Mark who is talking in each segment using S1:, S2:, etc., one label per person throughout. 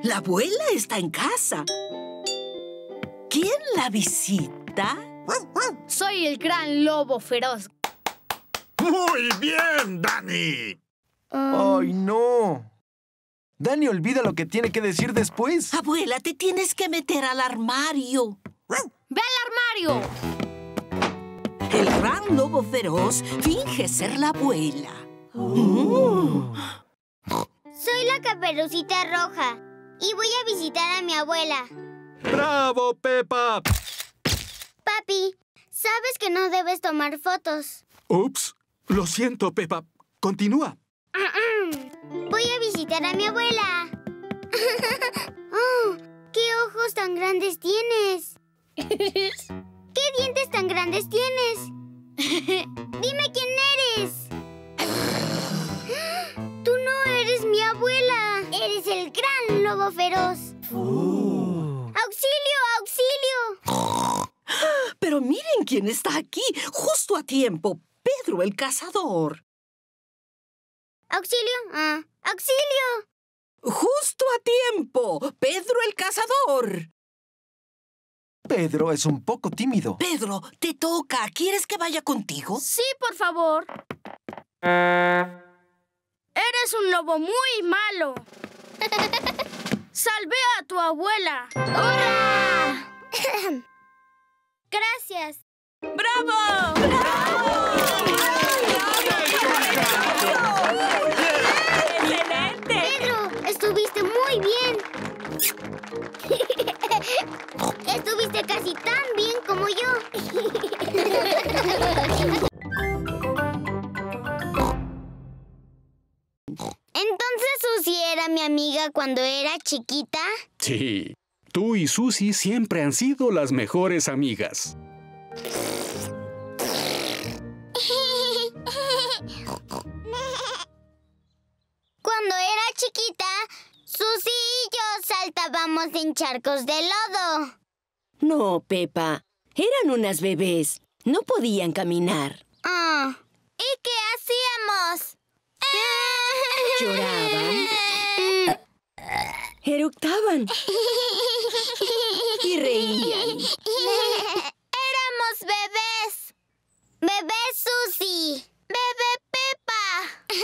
S1: La abuela está en casa. ¿Quién la visita?
S2: Soy el gran lobo feroz.
S3: ¡Muy bien, Dani!
S4: ¡Ay, no! Dani olvida lo que tiene que decir después.
S1: Abuela, te tienes que meter al armario.
S2: ¡Ve al armario!
S1: El gran lobo feroz finge ser la abuela.
S5: Soy la Caperucita Roja y voy a visitar a mi abuela.
S6: ¡Bravo, Peppa!
S5: Papi, sabes que no debes tomar fotos.
S6: Ups, lo siento, Peppa. Continúa.
S5: Voy a visitar a mi abuela. ¡Oh! ¡Qué ojos tan grandes tienes! ¿Qué dientes tan grandes tienes? ¡Dime quién eres! ¡Tú no eres mi abuela! ¡Eres el gran lobo feroz! ¡Auxilio! ¡Auxilio!
S1: Pero miren quién está aquí, justo a tiempo. Pedro el cazador.
S5: ¡Auxilio! ¡Auxilio!
S1: ¡Justo a tiempo! ¡Pedro el cazador!
S4: Pedro es un poco tímido.
S1: Pedro, te toca. ¿Quieres que vaya contigo?
S2: Sí, por favor. Eres un lobo muy malo. Salvé a tu abuela.
S5: ¡Hurra! Gracias.
S2: ¡Bravo!
S5: ¡Excelente! Pedro, estuviste muy bien. Estuviste casi tan bien como yo. ¿Entonces Susie era mi amiga cuando era chiquita?
S6: Sí, tú y Susie siempre han sido las mejores amigas.
S5: Cuando era chiquita, Susie y yo saltábamos en charcos de lodo.
S7: No, Peppa. Eran unas bebés. No podían caminar.
S5: ¿Y qué hacíamos?
S7: Lloraban. Eructaban. Y reían.
S5: Éramos bebés. Bebé Susie. Bebé Peppa.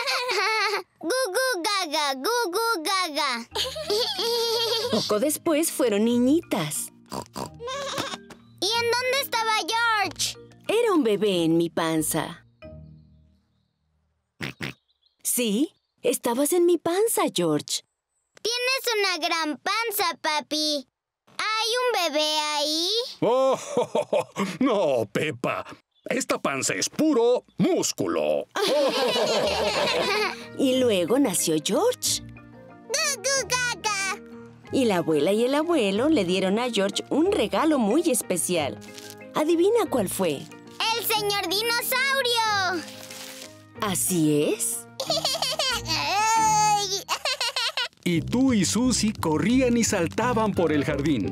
S5: Gugu gaga, gugu gaga.
S7: Poco después fueron niñitas.
S5: ¿Y en dónde estaba George?
S7: Era un bebé en mi panza. Sí, estabas en mi panza, George.
S5: Tienes una gran panza, papi. ¿Hay un bebé ahí?
S6: ¡Oh! No, Peppa. Esta panza es puro músculo.
S7: Y luego nació George.
S5: Gugu gaga.
S7: Y la abuela y el abuelo le dieron a George un regalo muy especial. ¿Adivina cuál fue?
S5: ¡El señor dinosaurio!
S7: ¿Así es?
S6: Y tú y Susie corrían y saltaban por el jardín.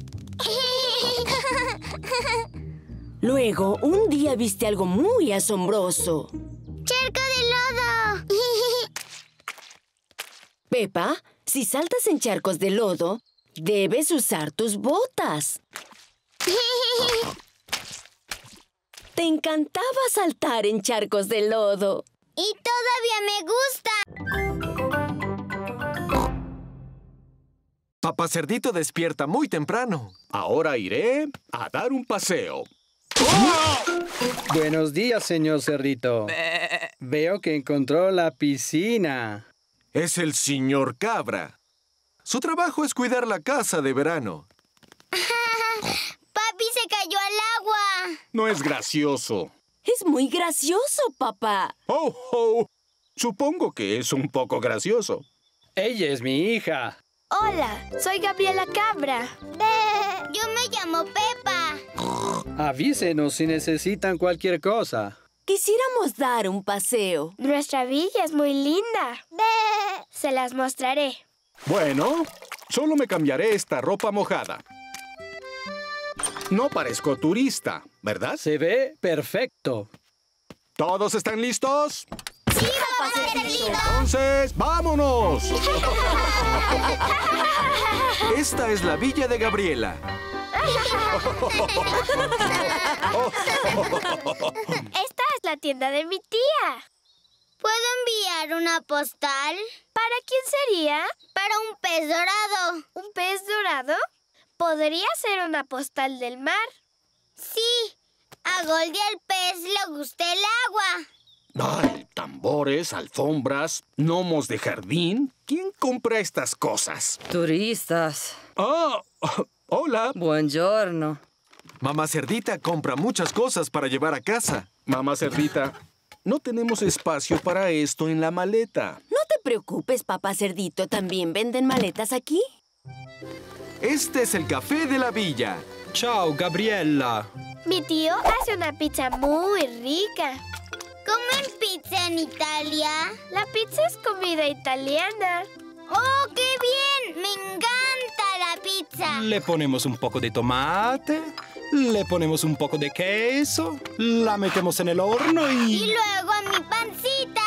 S7: Luego, un día viste algo muy asombroso.
S5: ¡Charco de lodo!
S7: Peppa, si saltas en charcos de lodo, debes usar tus botas. Te encantaba saltar en charcos de lodo.
S5: ¡Y todavía me gusta!
S4: Papá Cerdito despierta muy temprano.
S6: Ahora iré a dar un paseo.
S8: Buenos días, señor Cerdito. Veo que encontró la piscina.
S4: Es el señor Cabra. Su trabajo es cuidar la casa de verano.
S5: ¡Papi se cayó al agua!
S6: No es gracioso.
S7: Es muy gracioso, papá.
S6: ¡Oh, oh! Supongo que es un poco gracioso.
S8: Ella es mi hija.
S2: Hola, soy Gabriela Cabra.
S5: Yo me llamo Peppa.
S8: Avísenos si necesitan cualquier cosa.
S7: Quisiéramos dar un paseo.
S2: Nuestra villa es muy linda. Se las mostraré.
S6: Bueno, solo me cambiaré esta ropa mojada. No parezco turista, ¿verdad?
S8: Se ve perfecto.
S6: ¿Todos están listos?
S5: ¡Sí, papá Cerdito!
S6: Entonces, ¡vámonos!
S4: Esta es la villa de Gabriela.
S2: Esta es la tienda de mi tía.
S5: ¿Puedo enviar una postal?
S2: ¿Para quién sería?
S5: Para un pez dorado.
S2: ¿Un pez dorado? ¿Podría ser una postal del mar?
S5: Sí, a Goldie el pez le gusta el agua.
S6: Ay, tambores, alfombras, gnomos de jardín. ¿Quién compra estas cosas?
S1: Turistas.
S6: Ah, hola.
S1: Buongiorno.
S4: Mamá Cerdita compra muchas cosas para llevar a casa.
S6: Mamá Cerdita, no tenemos espacio para esto en la maleta.
S7: No te preocupes, papá Cerdito. ¿También venden maletas aquí?
S4: Este es el café de la villa.
S8: Ciao, Gabriella.
S2: Mi tío hace una pizza muy rica.
S5: ¿Comen pizza en Italia?
S2: La pizza es comida italiana.
S5: ¡Oh, qué bien! ¡Me encanta la pizza!
S8: Le ponemos un poco de tomate, le ponemos un poco de queso, la metemos en el horno
S5: Y
S8: y...
S5: luego a mi pancita.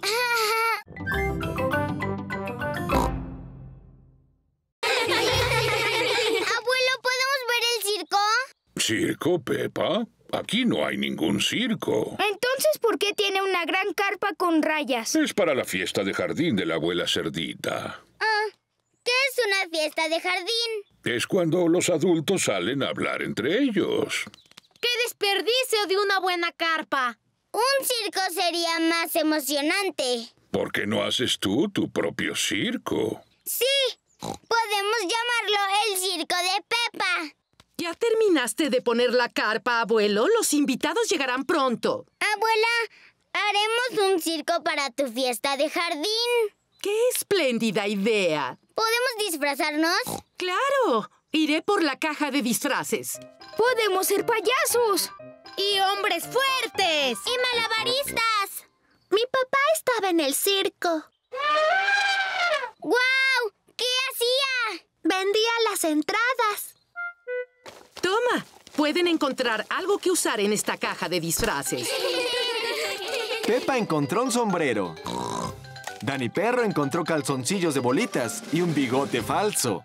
S5: Abuelo, ¿podemos ver el circo?
S3: ¿Circo, Peppa? Aquí no hay ningún circo.
S2: Entonces, ¿por qué tiene una gran carpa con rayas?
S3: Es para la fiesta de jardín de la abuela Cerdita.
S5: ¿Qué es una fiesta de jardín?
S3: Es cuando los adultos salen a hablar entre ellos.
S9: ¡Qué desperdicio de una buena carpa!
S5: Un circo sería más emocionante.
S3: ¿Por qué no haces tú tu propio circo?
S5: Sí, podemos llamarlo el circo de Peppa.
S1: ¿Ya terminaste de poner la carpa, abuelo? Los invitados llegarán pronto.
S5: Abuela, haremos un circo para tu fiesta de jardín.
S1: ¡Qué espléndida idea!
S5: ¿Podemos disfrazarnos?
S1: ¡Claro! Iré por la caja de disfraces.
S2: ¡Podemos ser payasos!
S9: ¡Y hombres fuertes!
S5: ¡Y malabaristas!
S2: Mi papá estaba en el circo.
S5: ¡Guau! ¿Qué hacía?
S2: Vendía las entradas.
S1: Toma, pueden encontrar algo que usar en esta caja de disfraces.
S4: Peppa encontró un sombrero. Dani Perro encontró calzoncillos de bolitas y un bigote falso.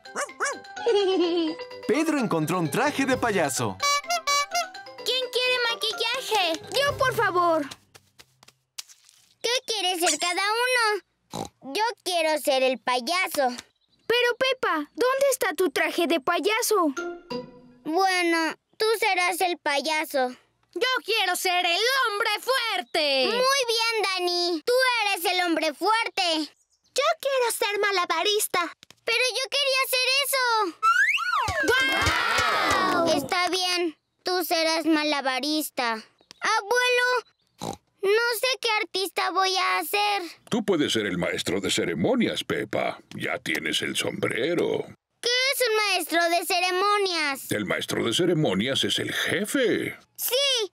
S4: Pedro encontró un traje de payaso.
S5: ¿Quién quiere maquillaje?
S2: Yo, por favor.
S5: ¿Qué quiere ser cada uno? Yo quiero ser el payaso.
S2: Pero, Peppa, ¿dónde está tu traje de payaso?
S5: Bueno, tú serás el payaso.
S9: ¡Yo quiero ser el hombre fuerte!
S5: Muy bien, Dani. Tú eres el hombre fuerte.
S2: Yo quiero ser malabarista.
S5: Pero yo quería hacer eso. ¡Guau! Está bien. Tú serás malabarista. Abuelo, no sé qué artista voy a hacer.
S3: Tú puedes ser el maestro de ceremonias, Peppa. Ya tienes el sombrero.
S5: ¿Qué es un maestro de ceremonias?
S3: El maestro de ceremonias es el jefe.
S5: ¡Sí!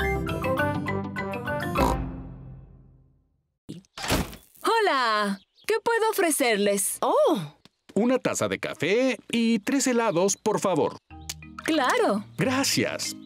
S7: ¡Hola! ¿Qué puedo ofrecerles? ¡Oh!
S6: Una taza de café y 3 helados, por favor.
S7: ¡Claro!
S6: Gracias.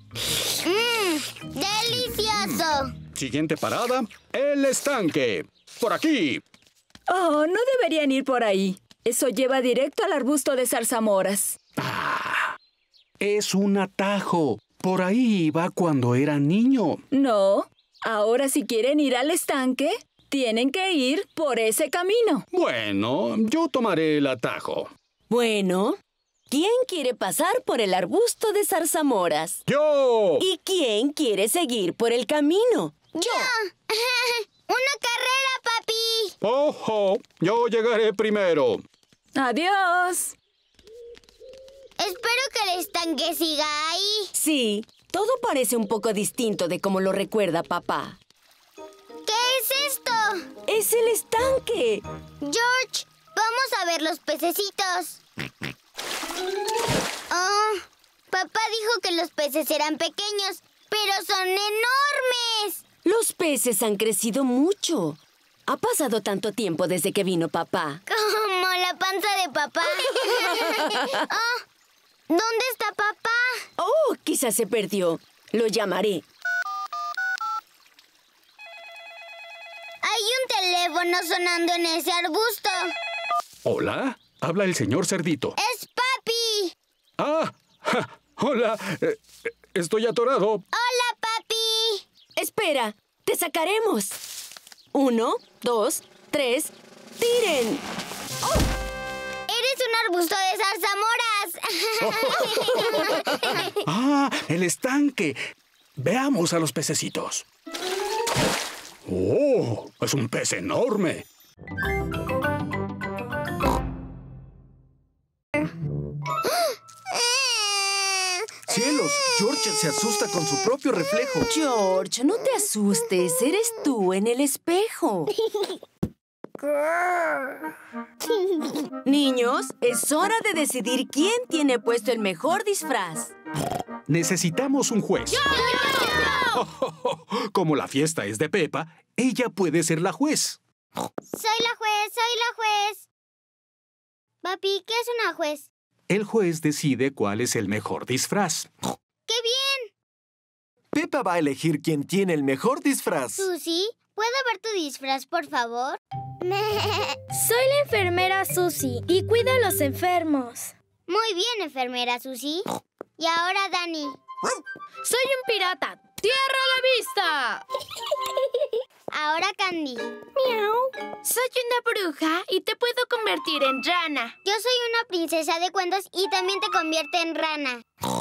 S5: ¡Delicioso!
S6: Siguiente parada, el estanque. Por aquí.
S7: Oh, no deberían ir por ahí. Eso lleva directo al arbusto de zarzamoras.
S6: Es un atajo. Por ahí iba cuando era niño.
S7: No. Ahora, si quieren ir al estanque, tienen que ir por ese camino.
S6: Bueno, yo tomaré el atajo.
S7: Bueno, ¿quién quiere pasar por el arbusto de zarzamoras?
S6: ¡Yo!
S7: ¿Y quién quiere seguir por el camino?
S5: ¡Yo! ¡Una carrera, papi!
S6: ¡Ojo! Yo llegaré primero.
S7: ¡Adiós!
S5: Espero que el estanque siga ahí.
S7: Sí, todo parece un poco distinto de como lo recuerda papá.
S5: ¿Qué es esto?
S7: ¡Es el estanque!
S5: George, vamos a ver los pececitos. Oh, papá dijo que los peces eran pequeños, pero son enormes.
S7: Los peces han crecido mucho. Ha pasado tanto tiempo desde que vino papá.
S5: Como la panza de papá. Oh, ¿dónde está papá?
S7: Oh, quizás se perdió. Lo llamaré.
S5: teléfono sonando en ese arbusto.
S6: Hola, habla el señor Cerdito.
S5: ¡Es papi!
S6: ¡Ah! ¡Hola! Estoy atorado.
S5: ¡Hola, papi!
S7: Espera, te sacaremos. 1, 2, 3, ¡tiren!
S5: ¡Oh! ¡Eres un arbusto de zarzamoras!
S6: ¡Ah! ¡El estanque! Veamos a los pececitos. ¡Oh! ¡Es un pez enorme!
S4: ¡Cielos! George se asusta con su propio reflejo.
S7: George, no te asustes. Eres tú en el espejo. Niños, es hora de decidir quién tiene puesto el mejor disfraz.
S6: Necesitamos un juez.
S5: ¡Yo!
S6: Como la fiesta es de Peppa, ella puede ser la juez.
S5: Soy la juez. Papi, ¿qué es una juez?
S6: El juez decide cuál es el mejor disfraz.
S5: ¡Qué bien!
S4: Peppa va a elegir quién tiene el mejor disfraz.
S5: Susie, ¿puedo ver tu disfraz, por favor?
S2: Soy la enfermera Susie y cuido a los enfermos.
S5: Muy bien, enfermera Susie. Y ahora, Dani.
S9: Soy un pirata. ¡Tierra a la vista!
S5: Ahora, Candy.
S2: Miau.
S9: Soy una bruja y te puedo convertir en rana.
S5: Yo soy una princesa de cuentos y también te convierte en rana.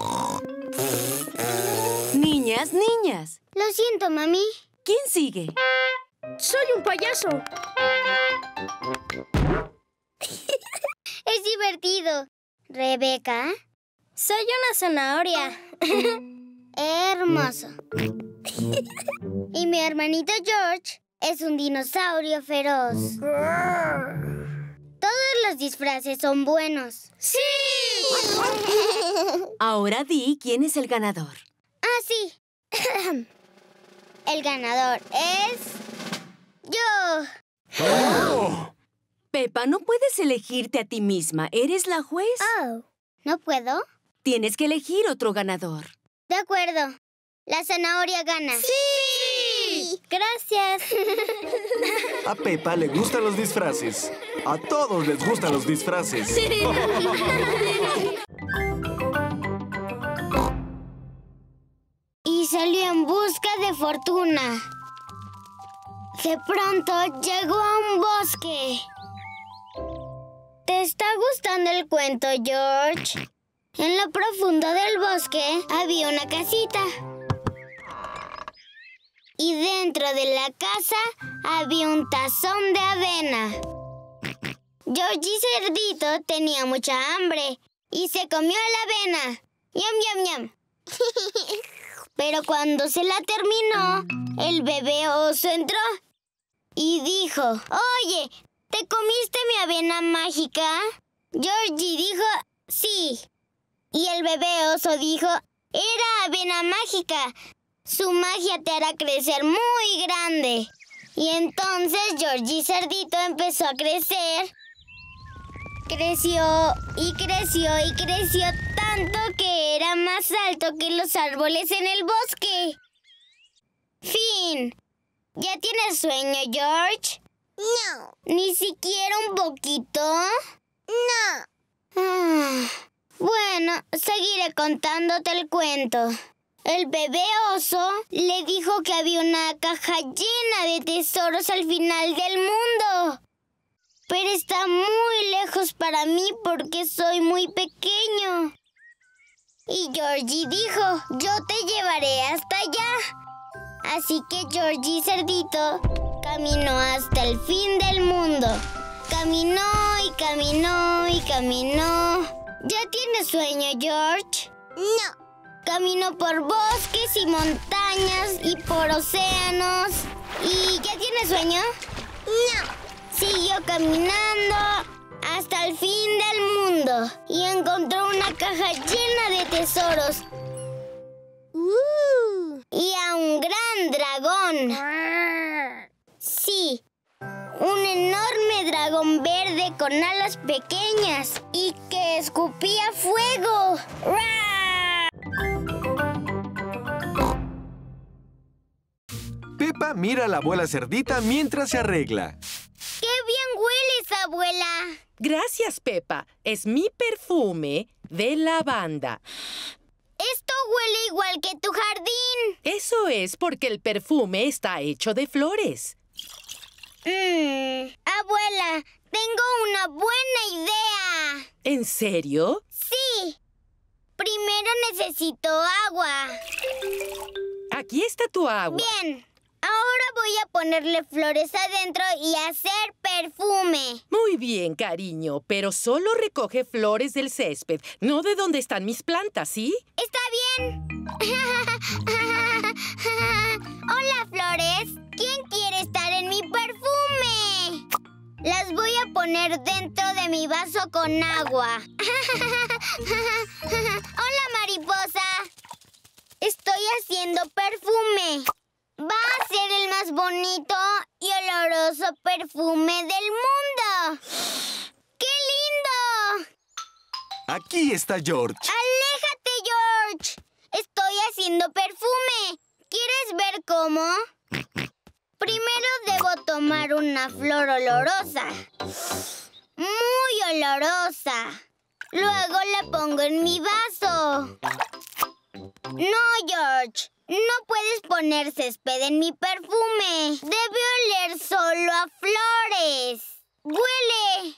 S7: Niñas.
S5: Lo siento, mami.
S7: ¿Quién sigue?
S2: Soy un payaso.
S5: Es divertido. Rebeca.
S2: Soy una zanahoria.
S5: Hermoso. Y mi hermanito George es un dinosaurio feroz. Todos los disfraces son buenos.
S9: ¡Sí!
S7: Ahora di quién es el ganador.
S5: Ah, sí. El ganador es... yo.
S6: ¡Oh!
S7: Peppa, no puedes elegirte a ti misma. Eres la juez.
S5: Oh. ¿No puedo?
S7: Tienes que elegir otro ganador.
S5: De acuerdo. La zanahoria gana.
S2: ¡Sí! Gracias.
S4: A Peppa le gustan los disfraces. A todos les gustan los disfraces.
S5: Y salió en busca de fortuna. De pronto llegó a un bosque. ¿Te está gustando el cuento, George? En lo profundo del bosque había una casita. Y dentro de la casa había un tazón de avena. George Cerdito tenía mucha hambre y se comió la avena. ¡Yam, yam, yam! Pero cuando se la terminó, el bebé oso entró y dijo: «Oye, ¿te comiste mi avena mágica?» Georgie dijo: «Sí». Y el bebé oso dijo: «Era avena mágica. Su magia te hará crecer muy grande». Y entonces Georgie Cerdito empezó a crecer. Creció y creció y creció tanto que era más alto que los árboles en el bosque. Fin. ¿Ya tienes sueño, George? No. ¿Ni siquiera un poquito? No. Bueno, seguiré contándote el cuento. El bebé oso le dijo que había una caja llena de tesoros al final del mundo. Pero está muy lejos para mí porque soy muy pequeño. Y Georgie dijo: «Yo te llevaré hasta allá». Así que Georgie Cerdito caminó hasta el fin del mundo. Caminó y caminó y caminó. ¿Ya tienes sueño, George? No. Caminó por bosques y montañas y por océanos. ¿Y ya tienes sueño? No. Siguió caminando hasta el fin del mundo y encontró una caja llena de tesoros. Y a un gran dragón. Sí, un enorme dragón verde con alas pequeñas y que escupía fuego.
S4: Peppa mira a la abuela cerdita mientras se arregla.
S5: abuela.
S10: Gracias, Peppa. Es mi perfume de lavanda.
S5: Esto huele igual que tu jardín.
S10: Eso es porque el perfume está hecho de flores.
S5: Abuela, tengo una buena idea.
S10: ¿En serio?
S5: Sí. Primero necesito agua.
S10: Aquí está tu agua.
S5: Bien. Ahora voy a ponerle flores adentro y hacer perfume.
S10: Muy bien, cariño, pero solo recoge flores del césped, no de donde están mis plantas, ¿sí?
S5: Está bien. Hola, flores. ¿Quién quiere estar en mi perfume? Las voy a poner dentro de mi vaso con agua. Hola, mariposa. Estoy haciendo perfume. Va a ser el más bonito y oloroso perfume del mundo. ¡Qué lindo!
S4: Aquí está George.
S5: ¡Aléjate, George! Estoy haciendo perfume. ¿Quieres ver cómo? Primero debo tomar una flor olorosa. Muy olorosa. Luego la pongo en mi vaso. No, George. No puedes poner césped en mi perfume. Debe oler solo a flores. ¡Huele!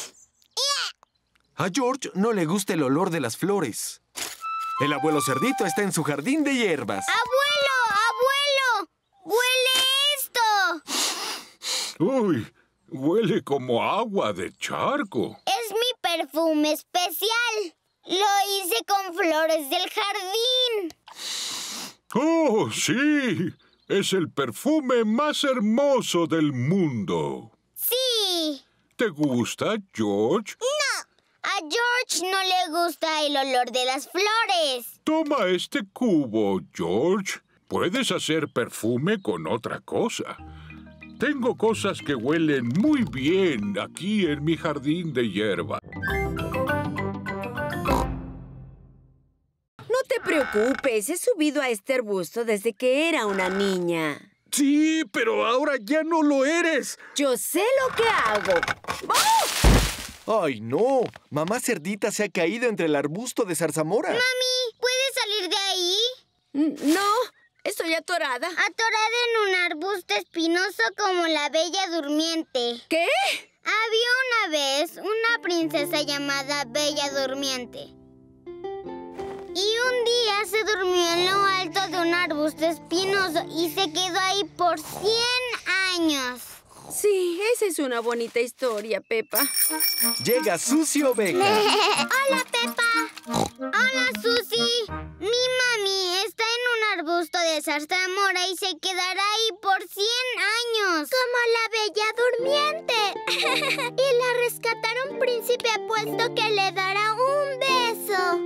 S4: A George no le gusta el olor de las flores. El abuelo cerdito está en su jardín de hierbas.
S5: ¡Abuelo! ¡Abuelo! ¡Huele esto!
S3: Uy, huele como agua de charco.
S5: Es mi perfume especial. Lo hice con flores del jardín.
S3: ¡Oh, sí! Es el perfume más hermoso del mundo.
S5: Sí.
S3: ¿Te gusta, George?
S5: No. A George no le gusta el olor de las flores.
S3: Toma este cubo, George. Puedes hacer perfume con otra cosa. Tengo cosas que huelen muy bien aquí en mi jardín de hierba.
S7: No te preocupes, he subido a este arbusto desde que era una niña.
S6: Sí, pero ahora ya no lo eres.
S7: Yo sé lo que hago.
S4: ¡Ay, no! Mamá cerdita se ha caído entre el arbusto de zarzamora.
S5: Mami, ¿puedes salir de ahí?
S7: No, estoy atorada.
S5: Atorada en un arbusto espinoso como la Bella Durmiente.
S7: ¿Qué?
S5: Había una vez una princesa llamada Bella Durmiente. Y un día se durmió en lo alto de un arbusto espinoso y se quedó ahí por 100 años.
S7: Sí, esa es una bonita historia, Peppa.
S4: Llega Susie Oveja.
S5: ¡Hola, Peppa! ¡Hola, Susie! Mi mami está en un arbusto de zarzamora y se quedará ahí por 100 años.
S2: Como la Bella Durmiente. Y la rescatará un príncipe apuesto que le dará un beso.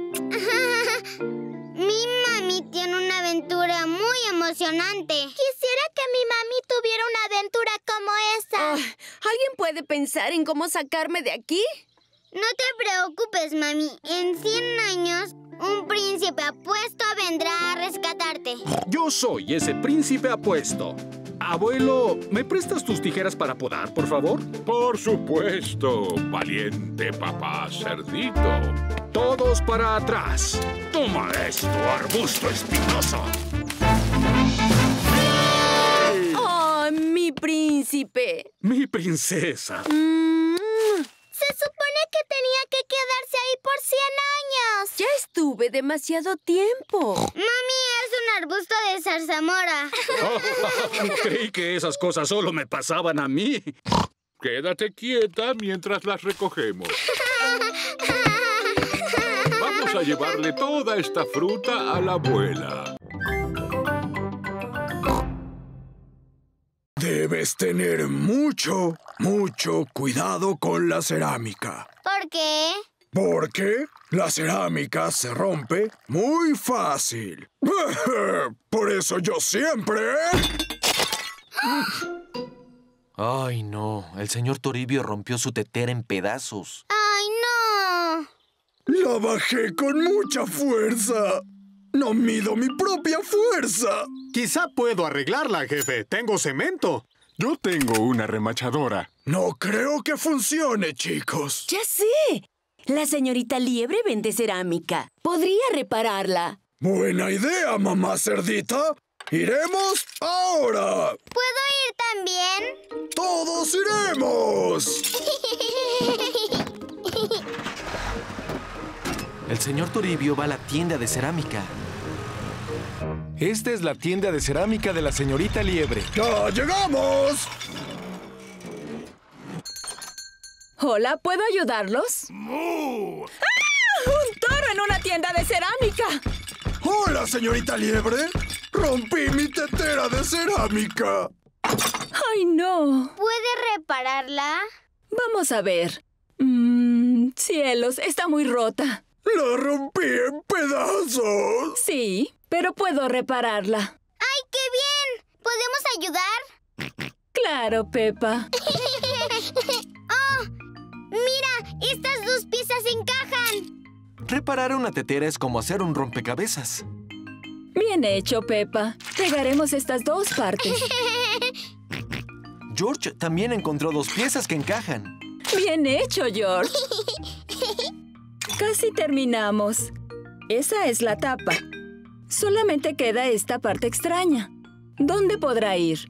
S5: Mi mami tiene una aventura muy emocionante.
S2: Quisiera que mi mami tuviera una aventura como esa.
S7: ¿Alguien puede pensar en cómo sacarme de aquí?
S5: No te preocupes, mami. En 100 años, un príncipe apuesto vendrá a rescatarte.
S6: Yo soy ese príncipe apuesto. Abuelo, ¿me prestas tus tijeras para podar, por favor?
S3: Por supuesto, valiente papá cerdito.
S6: Todos para atrás. Toma esto, arbusto espinoso.
S7: ¡Oh, mi príncipe!
S6: Mi princesa.
S2: Se supone que tenía que quedarse ahí por 100 años.
S7: Ya estuve demasiado tiempo.
S5: Mami, es un arbusto de zarzamora.
S6: Creí que esas cosas solo me pasaban a mí.
S3: Quédate quieta mientras las recogemos. Vamos a llevarle toda esta fruta a la abuela.
S11: Debes tener mucho cuidado con la cerámica.
S5: ¿Por qué?
S11: Porque la cerámica se rompe muy fácil. Por eso yo siempre...
S4: Ay, no. El señor Toribio rompió su tetera en pedazos.
S5: ¡Ay, no!
S11: La bajé con mucha fuerza. No mido mi propia fuerza.
S4: Quizá puedo arreglarla, jefe. Tengo cemento.
S12: Yo tengo una remachadora.
S11: No creo que funcione, chicos.
S7: ¡Ya sé! La señorita Liebre vende cerámica. Podría repararla.
S11: Buena idea, mamá cerdita. ¡Iremos ahora!
S5: ¿Puedo ir también?
S11: ¡Todos iremos!
S4: El señor Toribio va a la tienda de cerámica. Esta es la tienda de cerámica de la señorita Liebre.
S11: ¡Ya llegamos!
S12: Hola, ¿puedo ayudarlos? ¡Ah! ¡Un toro en una tienda de cerámica!
S11: ¡Hola, señorita Liebre! ¡Rompí mi tetera de cerámica!
S12: ¡Ay, no!
S5: ¿Puede repararla?
S12: Vamos a ver. Cielos, está muy rota.
S11: ¡La rompí en pedazos!
S12: Sí, pero puedo repararla.
S5: ¡Ay, qué bien! ¿Podemos ayudar?
S12: Claro, Peppa.
S5: ¡Oh! ¡Mira! ¡Estas dos piezas encajan!
S4: Reparar una tetera es como hacer un rompecabezas.
S12: Bien hecho, Peppa. Pegaremos estas dos partes.
S4: George también encontró dos piezas que encajan.
S12: Bien hecho, George. Casi terminamos. Esa es la tapa. Solamente queda esta parte extraña. ¿Dónde podrá ir?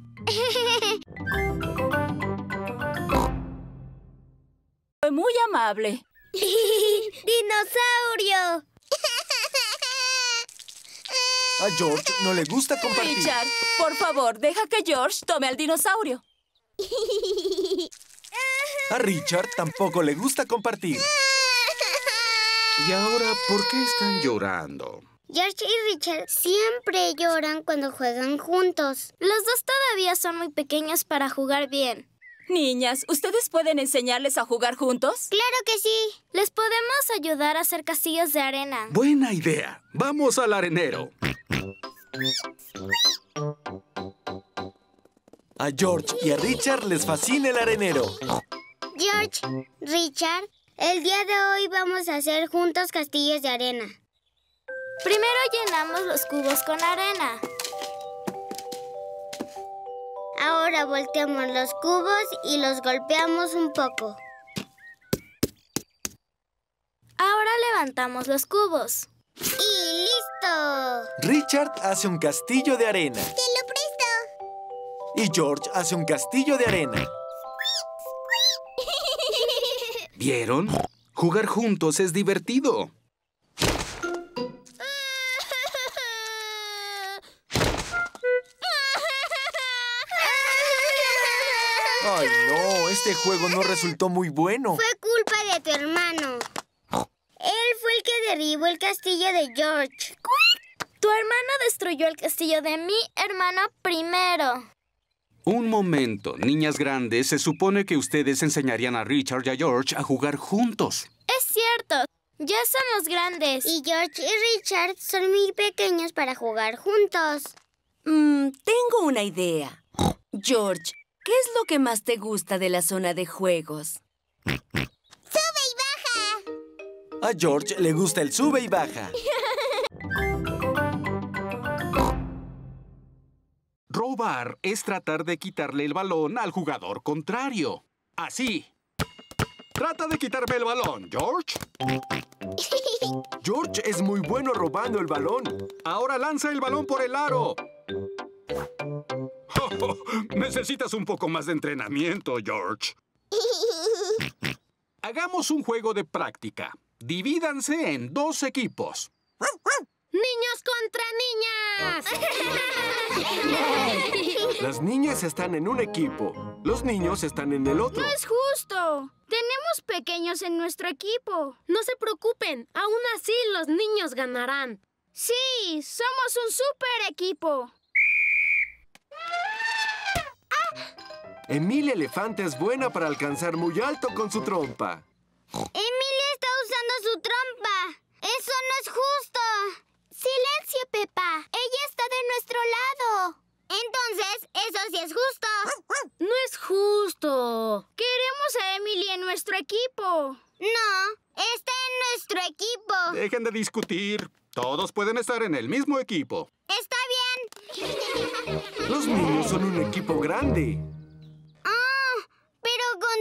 S12: Fue muy amable.
S5: ¡Dinosaurio!
S4: A George no le gusta compartir.
S12: Richard, por favor, deja que George tome al dinosaurio.
S4: A Richard tampoco le gusta compartir.
S6: ¿Y ahora por qué están llorando?
S5: George y Richard siempre lloran cuando juegan juntos. Los dos todavía son muy pequeños para jugar bien.
S12: Niñas, ¿ustedes pueden enseñarles a jugar juntos?
S5: ¡Claro que sí! Les podemos ayudar a hacer castillos de arena.
S6: Buena idea. Vamos al arenero.
S4: A George y a Richard les fascina el arenero.
S5: George, Richard, el día de hoy vamos a hacer juntos castillos de arena. Primero llenamos los cubos con arena. Ahora volteamos los cubos y los golpeamos un poco. Ahora levantamos los cubos. ¡Y listo!
S4: Richard hace un castillo de arena.
S5: ¡Te lo presto!
S4: Y George hace un castillo de arena.
S6: ¿Vieron? Jugar juntos es divertido.
S4: ¡Ay, no! Este juego no resultó muy bueno.
S5: Fue culpa de tu hermano. Él fue el que derribó el castillo de George. Tu hermano destruyó el castillo de mi hermano primero.
S6: Un momento, niñas grandes, se supone que ustedes enseñarían a Richard y a George a jugar juntos.
S5: Es cierto, ya somos grandes. Y George y Richard son muy pequeños para jugar juntos.
S7: Tengo una idea. George, ¿qué es lo que más te gusta de la zona de juegos?
S5: ¡Sube y baja!
S4: A George le gusta el sube y baja.
S6: Robar es tratar de quitarle el balón al jugador contrario. Así. Trata de quitarme el balón, George.
S4: George es muy bueno robando el balón.
S6: Ahora lanza el balón por el aro. Necesitas un poco más de entrenamiento, George. Hagamos un juego de práctica. Divídanse en 2 equipos.
S9: ¡Niños contra niñas!
S4: Las niñas están en un equipo. Los niños están en el otro.
S9: ¡No es justo! Tenemos pequeños en nuestro equipo. No se preocupen. Aún así, los niños ganarán. Sí, somos un super equipo.
S4: Emilia Elefante es buena para alcanzar muy alto con su trompa.
S5: Emilia está usando su trompa. ¡Eso no es justo! ¡Silencio, Peppa! ¡Ella está de nuestro lado! Entonces, ¿eso sí es justo?
S9: ¡No es justo! ¡Queremos a Emily en nuestro equipo!
S5: No, está en nuestro equipo.
S6: Dejen de discutir. Todos pueden estar en el mismo equipo.
S5: ¡Está bien!
S4: Los niños son un equipo grande.
S5: ¡Oh! Pero con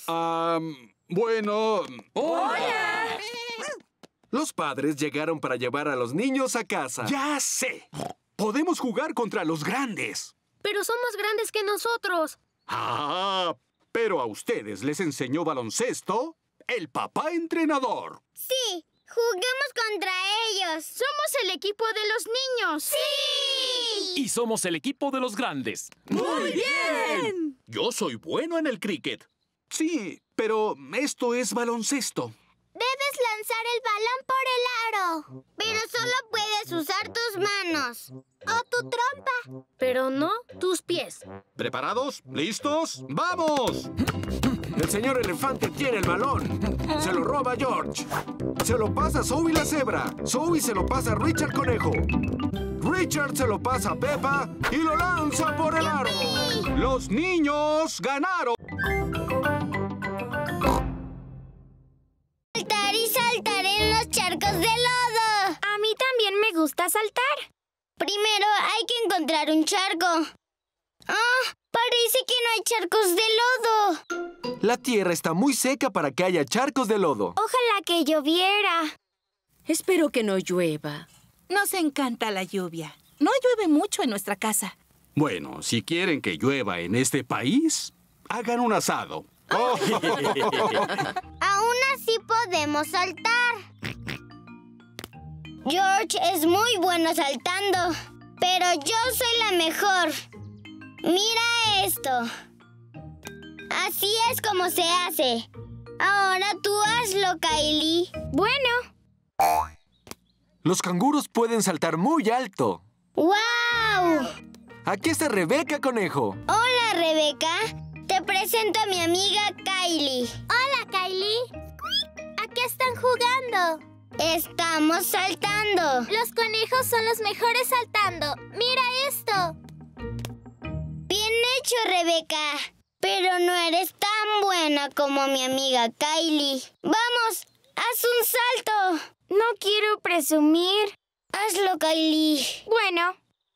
S6: Bueno...
S12: ¡Hola!
S4: Los padres llegaron para llevar a los niños a casa.
S6: ¡Ya sé! Podemos jugar contra los grandes.
S9: Pero son más grandes que nosotros.
S6: Pero a ustedes les enseñó baloncesto el papá entrenador.
S5: Sí, juguemos contra ellos.
S9: Somos el equipo de los niños.
S5: ¡Sí!
S13: Y somos el equipo de los grandes.
S12: ¡Muy bien!
S6: Yo soy bueno en el cricket. Sí, pero esto es baloncesto.
S5: Debes lanzar el balón por el aro. Pero solo puedes usar tus manos. O tu trompa.
S9: Pero no tus pies.
S6: ¿Preparados? ¿Listos? ¡Vamos!
S4: El señor elefante tiene el balón. Se lo roba George. Se lo pasa a Zoe la cebra. Zoe se lo pasa a Richard Conejo. Richard se lo pasa a Peppa y lo lanza por el aro.
S6: ¡Los niños ganaron!
S5: Saltar y saltar en los charcos de lodo.
S9: A mí también me gusta saltar.
S5: Primero hay que encontrar un charco. Parece que no hay charcos de lodo.
S4: La tierra está muy seca para que haya charcos de lodo.
S9: Ojalá que lloviera.
S7: Espero que no llueva.
S14: Nos encanta la lluvia. No llueve mucho en nuestra casa.
S6: Bueno, si quieren que llueva en este país, hagan un asado.
S5: Aún así podemos saltar. George es muy bueno saltando, pero yo soy la mejor. Mira esto. Así es como se hace. Ahora tú hazlo, Kylie.
S9: Bueno.
S4: Los canguros pueden saltar muy alto.
S5: ¡Guau!
S4: Aquí está Rebeca Conejo.
S5: Hola, Rebeca. Te presento a mi amiga Kylie. Hola, Kylie. ¿A qué están jugando? Estamos saltando. Los conejos son los mejores saltando. ¡Mira esto! Bien hecho, Rebeca. Pero no eres tan buena como mi amiga Kylie. ¡Vamos! ¡Haz un salto!
S9: No quiero presumir.
S5: Hazlo, Kylie.
S9: Bueno.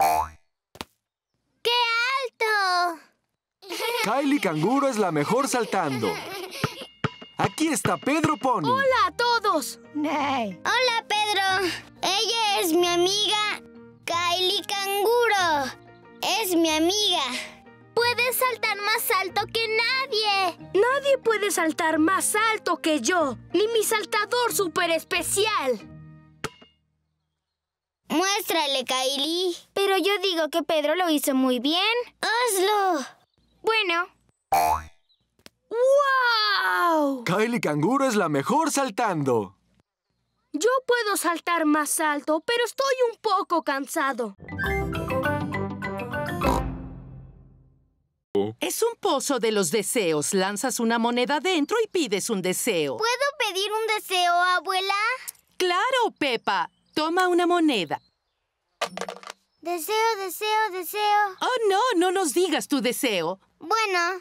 S5: ¡Qué alto!
S4: Kylie Canguro es la mejor saltando. Aquí está Pedro Pony.
S9: ¡Hola a todos!
S5: Hola, Pedro. Ella es mi amiga Kylie Canguro. Es mi amiga. Puedes saltar más alto que nadie.
S9: Nadie puede saltar más alto que yo, ni mi saltador súper especial.
S5: Muéstrale, Kylie.
S9: Pero yo digo que Pedro lo hizo muy bien.
S5: ¡Hazlo!
S9: Bueno. ¡Wow!
S4: Kylie Canguro es la mejor saltando.
S9: Yo puedo saltar más alto, pero estoy un poco cansado.
S10: Es un pozo de los deseos. Lanzas una moneda dentro y pides un deseo.
S5: ¿Puedo pedir un deseo, abuela?
S10: ¡Claro, Peppa! Toma una moneda.
S5: Deseo, deseo, deseo.
S10: Oh, no nos digas tu deseo.
S5: Bueno.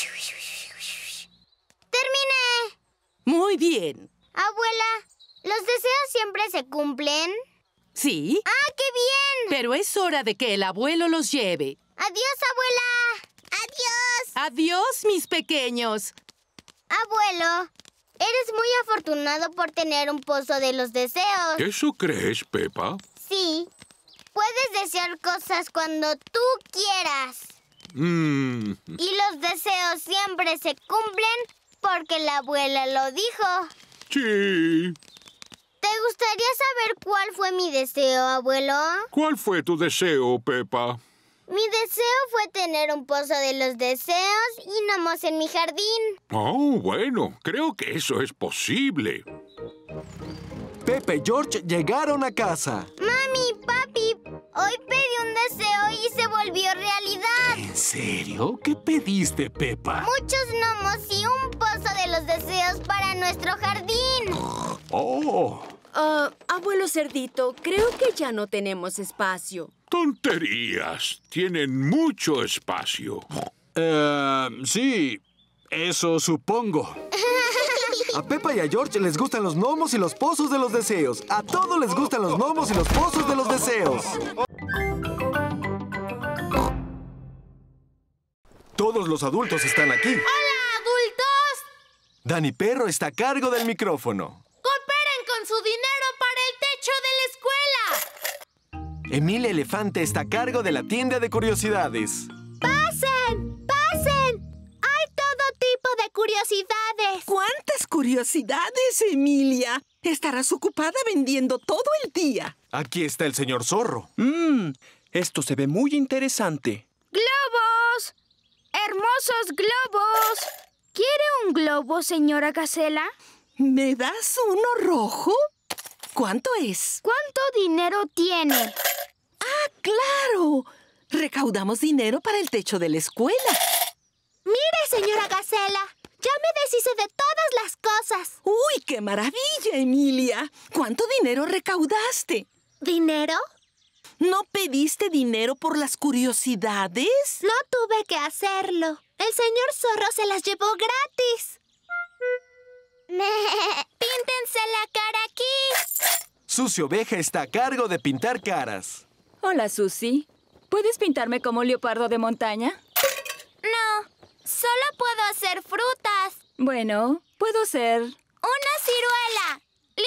S5: ¡Terminé!
S10: Muy bien.
S5: Abuela, ¿los deseos siempre se cumplen?
S10: ¿Sí?
S5: ¡Ah, qué bien!
S10: Pero es hora de que el abuelo los lleve.
S5: ¡Adiós, abuela! ¡Adiós!
S10: ¡Adiós, mis pequeños!
S5: Abuelo, eres muy afortunado por tener un pozo de los deseos.
S3: ¿Eso crees, Peppa?
S5: Sí. Puedes desear cosas cuando tú quieras. Y los deseos siempre se cumplen porque la abuela lo dijo.
S3: Sí.
S5: ¿Te gustaría saber cuál fue mi deseo, abuelo?
S3: ¿Cuál fue tu deseo, Peppa?
S5: Mi deseo fue tener un pozo de los deseos y gnomos en mi jardín.
S3: Oh, bueno, creo que eso es posible.
S4: Pepe y George llegaron a casa.
S5: Mami, papi, hoy pedí un deseo y se volvió realidad.
S6: ¿En serio? ¿Qué pediste, Peppa?
S5: Muchos gnomos y un pozo de los deseos para nuestro jardín.
S6: ¡Oh!
S7: Abuelo Cerdito, creo que ya no tenemos espacio.
S3: Tonterías. Tienen mucho espacio.
S6: Sí, eso supongo.
S4: A Peppa y a George les gustan los gnomos y los pozos de los deseos. A todos les gustan los gnomos y los pozos de los deseos. Todos los adultos están aquí.
S9: ¡Hola, adultos!
S4: Dani Perro está a cargo del micrófono.
S9: ¡Cooperen con su dinero para el techo de la escuela!
S4: Emilia Elefante está a cargo de la tienda de curiosidades.
S2: ¡Pasen! ¡Pasen! Hay todo tipo de curiosidades.
S1: ¿Cuántas curiosidades, Emilia? Estarás ocupada vendiendo todo el día.
S4: Aquí está el señor Zorro.
S8: Esto se ve muy interesante.
S9: ¡Globos! ¡Hermosos globos! ¿Quiere un globo, señora Gacela?
S1: ¿Me das uno rojo? ¿Cuánto es?
S9: ¿Cuánto dinero tiene?
S1: ¡Ah, claro! Recaudamos dinero para el techo de la escuela.
S2: Mire, señora Gacela, ya me deshice de todas las cosas.
S1: ¡Uy, qué maravilla, Emilia! ¿Cuánto dinero recaudaste?
S2: ¿Dinero?
S1: ¿No pediste dinero por las curiosidades?
S2: No tuve que hacerlo. El señor Zorro se las llevó gratis. ¡Píntense la cara aquí!
S4: Susi Oveja está a cargo de pintar caras.
S12: Hola, Susi. ¿Puedes pintarme como un leopardo de montaña?
S2: No, solo puedo hacer frutas.
S12: Bueno, puedo ser...
S2: ¡Una ciruela!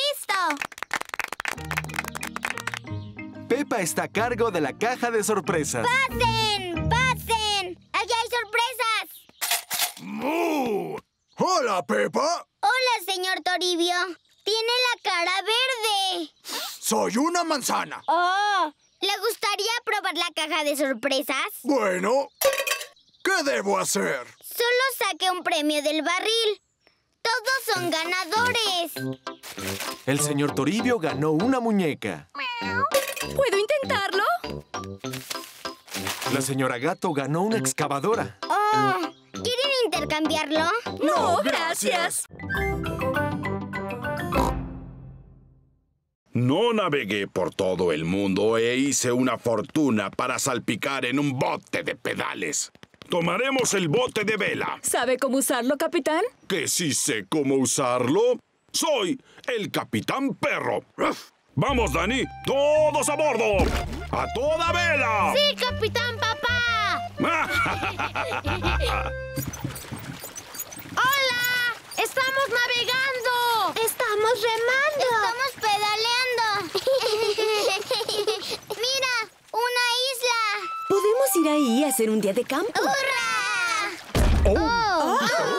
S2: ¡Listo!
S4: Pepa está a cargo de la caja de sorpresas.
S5: ¡Pasen! ¡Pasen! ¡Allá hay sorpresas!
S11: ¡Mu! ¡Hola, Pepa!
S5: Hola, señor Toribio. Tiene la cara verde.
S11: Soy una manzana.
S5: ¡Oh! ¿Le gustaría probar la caja de sorpresas?
S11: Bueno, ¿qué debo hacer?
S5: Solo saque un premio del barril. Todos son ganadores.
S4: El señor Toribio ganó una muñeca.
S12: ¿Puedo intentarlo?
S4: La señora Gato ganó una excavadora.
S5: Oh, ¿quieren intercambiarlo?
S12: No, gracias.
S15: No navegué por todo el mundo e hice una fortuna para salpicar en un bote de pedales. Tomaremos el bote de vela.
S12: ¿Sabe cómo usarlo, capitán?
S15: ¿Que sí sé cómo usarlo? ¡Soy el Capitán Perro! ¡Vamos, Dani! ¡Todos a bordo! ¡A toda vela!
S9: ¡Sí, Capitán Papá! ¡Hola! ¡Estamos navegando!
S2: ¡Estamos remando!
S5: ¡Estamos pedaleando! ¡Mira! ¡Una isla!
S7: ¿Podemos ir ahí a hacer un día de campo?
S5: ¡Hurra!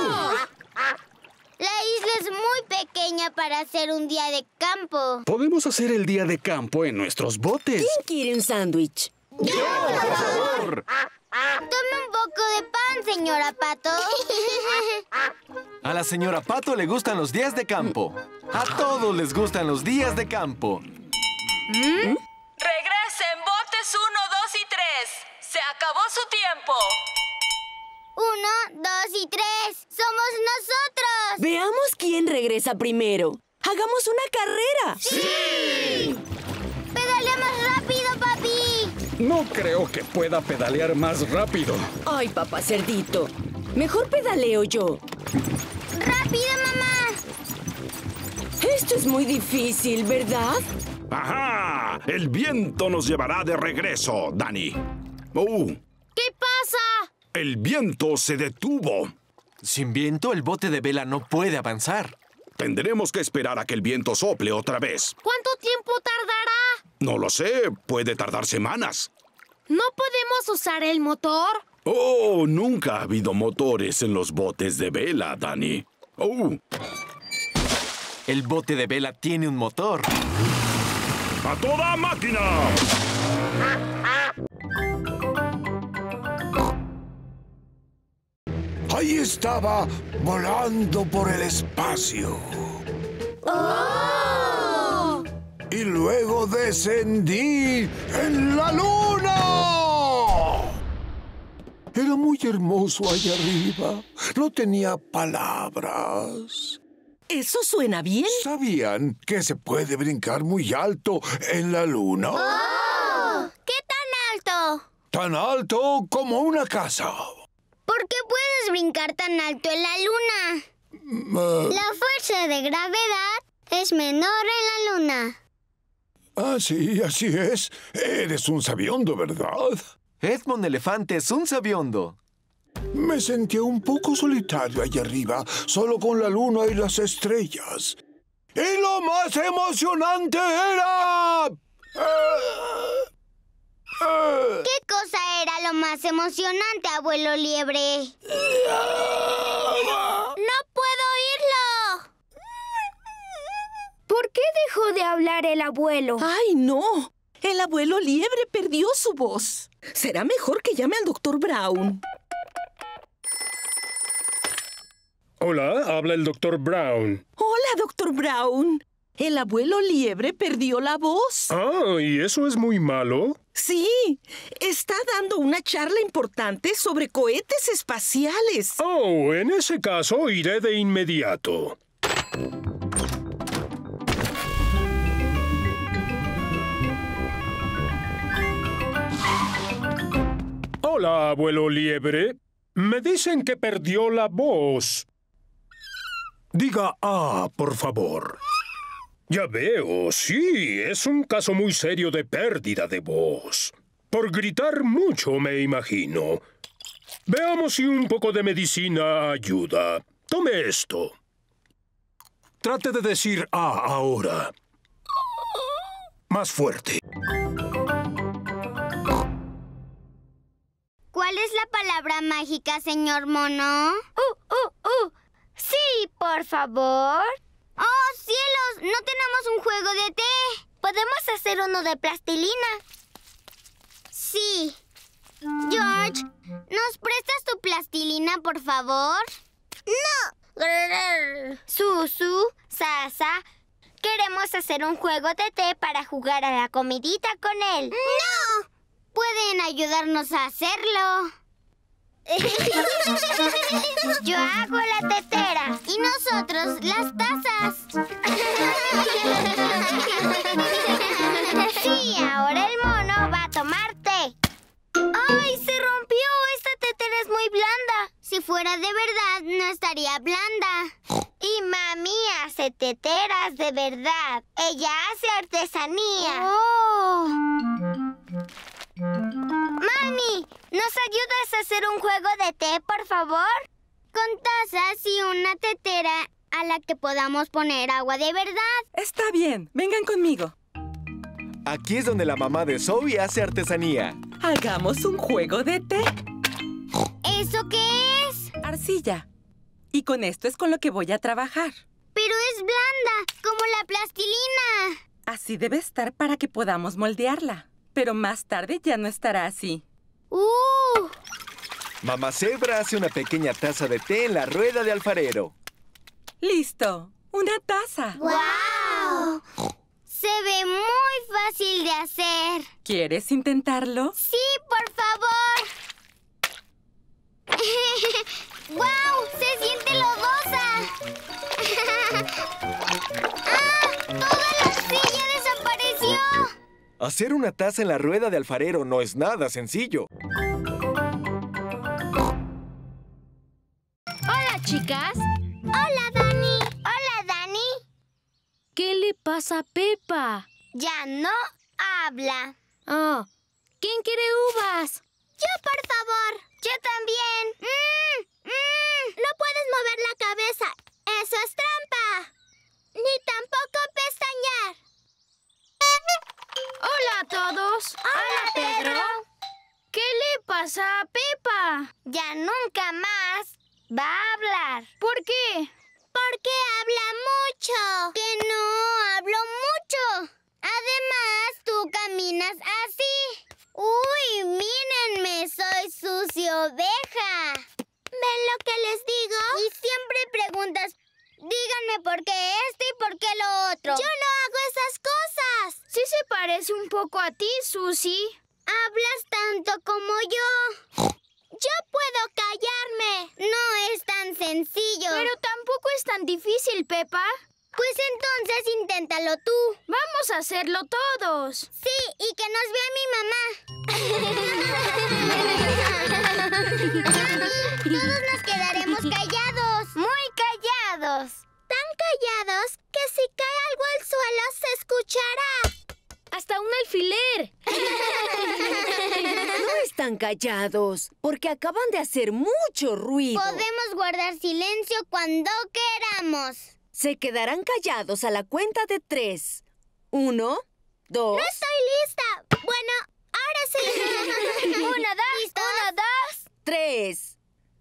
S5: La isla es muy pequeña para hacer un día de campo.
S15: Podemos hacer el día de campo en nuestros botes.
S7: ¿Quién quiere un sándwich?
S5: ¡Yo, por favor! Tome un poco de pan, señora Pato.
S4: A la señora Pato le gustan los días de campo. A todos les gustan los días de campo.
S16: Regresen, botes 1, 2 y 3. Se acabó su tiempo.
S5: 1, 2 y 3. ¡Somos nosotros!
S7: Veamos quién regresa primero. ¡Hagamos una carrera!
S5: ¡Sí! ¡Pedalea más rápido, papi!
S15: No creo que pueda pedalear más rápido.
S7: Ay, papá cerdito. Mejor pedaleo yo.
S5: ¡Rápido, mamá!
S7: Esto es muy difícil, ¿verdad?
S15: ¡Ajá! El viento nos llevará de regreso, Dani.
S9: ¿Qué pasa?
S15: El viento se detuvo.
S4: Sin viento, el bote de vela no puede avanzar.
S15: Tendremos que esperar a que el viento sople otra vez.
S9: ¿Cuánto tiempo tardará?
S15: No lo sé. Puede tardar semanas.
S9: ¿No podemos usar el motor?
S15: Oh, nunca ha habido motores en los botes de vela, Dani.
S4: El bote de vela tiene un motor.
S15: ¡A toda máquina!
S11: Ahí estaba, volando por el espacio.
S2: ¡Oh!
S11: Y luego descendí en la luna. Era muy hermoso allá arriba. No tenía palabras.
S1: ¿Eso suena bien?
S11: ¿Sabían que se puede brincar muy alto en la luna?
S5: ¡Oh! ¿Qué tan alto?
S11: Tan alto como una casa.
S5: ¿Por qué puedes brincar tan alto en la luna? La fuerza de gravedad es menor en la luna.
S11: Ah, sí, así es. Eres un sabiondo, ¿verdad?
S4: Edmond Elefante es un sabiondo.
S11: Me sentía un poco solitario allá arriba, solo con la luna y las estrellas. ¡Y lo más emocionante era!
S5: ¿Qué cosa era lo más emocionante, abuelo Liebre?
S9: ¡No puedo oírlo! ¿Por qué dejó de hablar el abuelo?
S1: ¡Ay, no! El abuelo Liebre perdió su voz. Será mejor que llame al Dr. Brown.
S17: Hola, habla el Dr. Brown.
S1: Hola, Dr. Brown. El abuelo Liebre perdió la voz.
S17: Ah, ¿y eso es muy malo?
S1: Sí, está dando una charla importante sobre cohetes espaciales.
S17: Oh, en ese caso iré de inmediato. Hola, abuelo Liebre. Me dicen que perdió la voz.
S11: Diga por favor.
S17: Ya veo, sí, es un caso muy serio de pérdida de voz. Por gritar mucho, me imagino. Veamos si un poco de medicina ayuda. Tome esto.
S11: Trate de decir ahora. Más fuerte.
S5: ¿Cuál es la palabra mágica, señor mono? Sí, por favor. ¡Oh, cielos! ¡No tenemos un juego de té! ¿Podemos hacer uno de plastilina? Sí. George, ¿nos prestas tu plastilina, por favor? ¡No! Susu, Sasa, queremos hacer un juego de té para jugar a la comidita con él. ¡No! Pueden ayudarnos a hacerlo. Yo hago la tetera y nosotros las tazas. Sí, ahora el mono va a tomar té. ¡Ay, se rompió! Esta tetera es muy blanda. Si fuera de verdad, no estaría blanda. Y mami hace teteras de verdad. Ella hace artesanía. ¡Oh! Mami, ¿nos ayudas a hacer un juego de té, por favor? Con tazas y una tetera a la que podamos poner agua de verdad.
S10: Está bien, vengan conmigo.
S4: Aquí es donde la mamá de Zoe hace artesanía.
S10: Hagamos un juego de té.
S5: ¿Eso qué es?
S10: Arcilla. Y con esto es con lo que voy a trabajar.
S5: Pero es blanda, como la plastilina.
S10: Así debe estar para que podamos moldearla. Pero más tarde ya no estará así.
S4: Mamá Zebra hace una pequeña taza de té en la rueda de alfarero.
S10: ¡Listo! ¡Una taza!
S5: ¡Guau! Se ve muy fácil de hacer.
S10: ¿Quieres intentarlo?
S5: ¡Sí, por favor! ¡Guau! ¡Se siente lodosa! ¡Ah! ¡Toda la arcilla desapareció!
S4: Hacer una taza en la rueda de alfarero no es nada sencillo.
S9: Hola, chicas.
S5: Hola, Dani. Hola, Dani.
S9: ¿Qué le pasa a Peppa?
S5: Ya no habla.
S9: Oh, ¿quién quiere uvas?
S5: Yo, por favor. Yo también. No puedes mover la cabeza. Eso es trampa. Ni tampoco pestañear.
S9: Hola a todos.
S5: Hola, Pedro.
S9: ¿Qué le pasa a Peppa?
S5: Ya nunca más va a hablar.
S9: ¿Por qué?
S5: Porque habla mucho. Que no hablo mucho. Además, tú caminas así. Uy, mírenme, soy sucia oveja. ¿Ven lo que les digo? Y siempre preguntas, díganme por qué esto y por qué lo otro. Yo no hago esas cosas.
S9: Sí se parece un poco a ti, Susie.
S5: Hablas tanto como yo. Yo puedo callarme. No es tan sencillo.
S9: Pero tampoco es tan difícil, Peppa.
S5: Pues entonces inténtalo tú.
S9: Vamos a hacerlo todos.
S5: Sí, y que nos vea mi mamá. Todos nos quedaremos callados. Muy callados. Tan callados que si cae algo al suelo se escuchará.
S9: ¡Hasta un alfiler!
S1: No está
S7: están callados? Porque acaban de hacer mucho ruido.
S5: Podemos guardar silencio cuando queramos.
S7: Se quedarán callados a la cuenta de 3. 1, 2...
S5: ¡No estoy lista! Bueno, ahora sí. 1, 2, 1, 2...
S7: 3.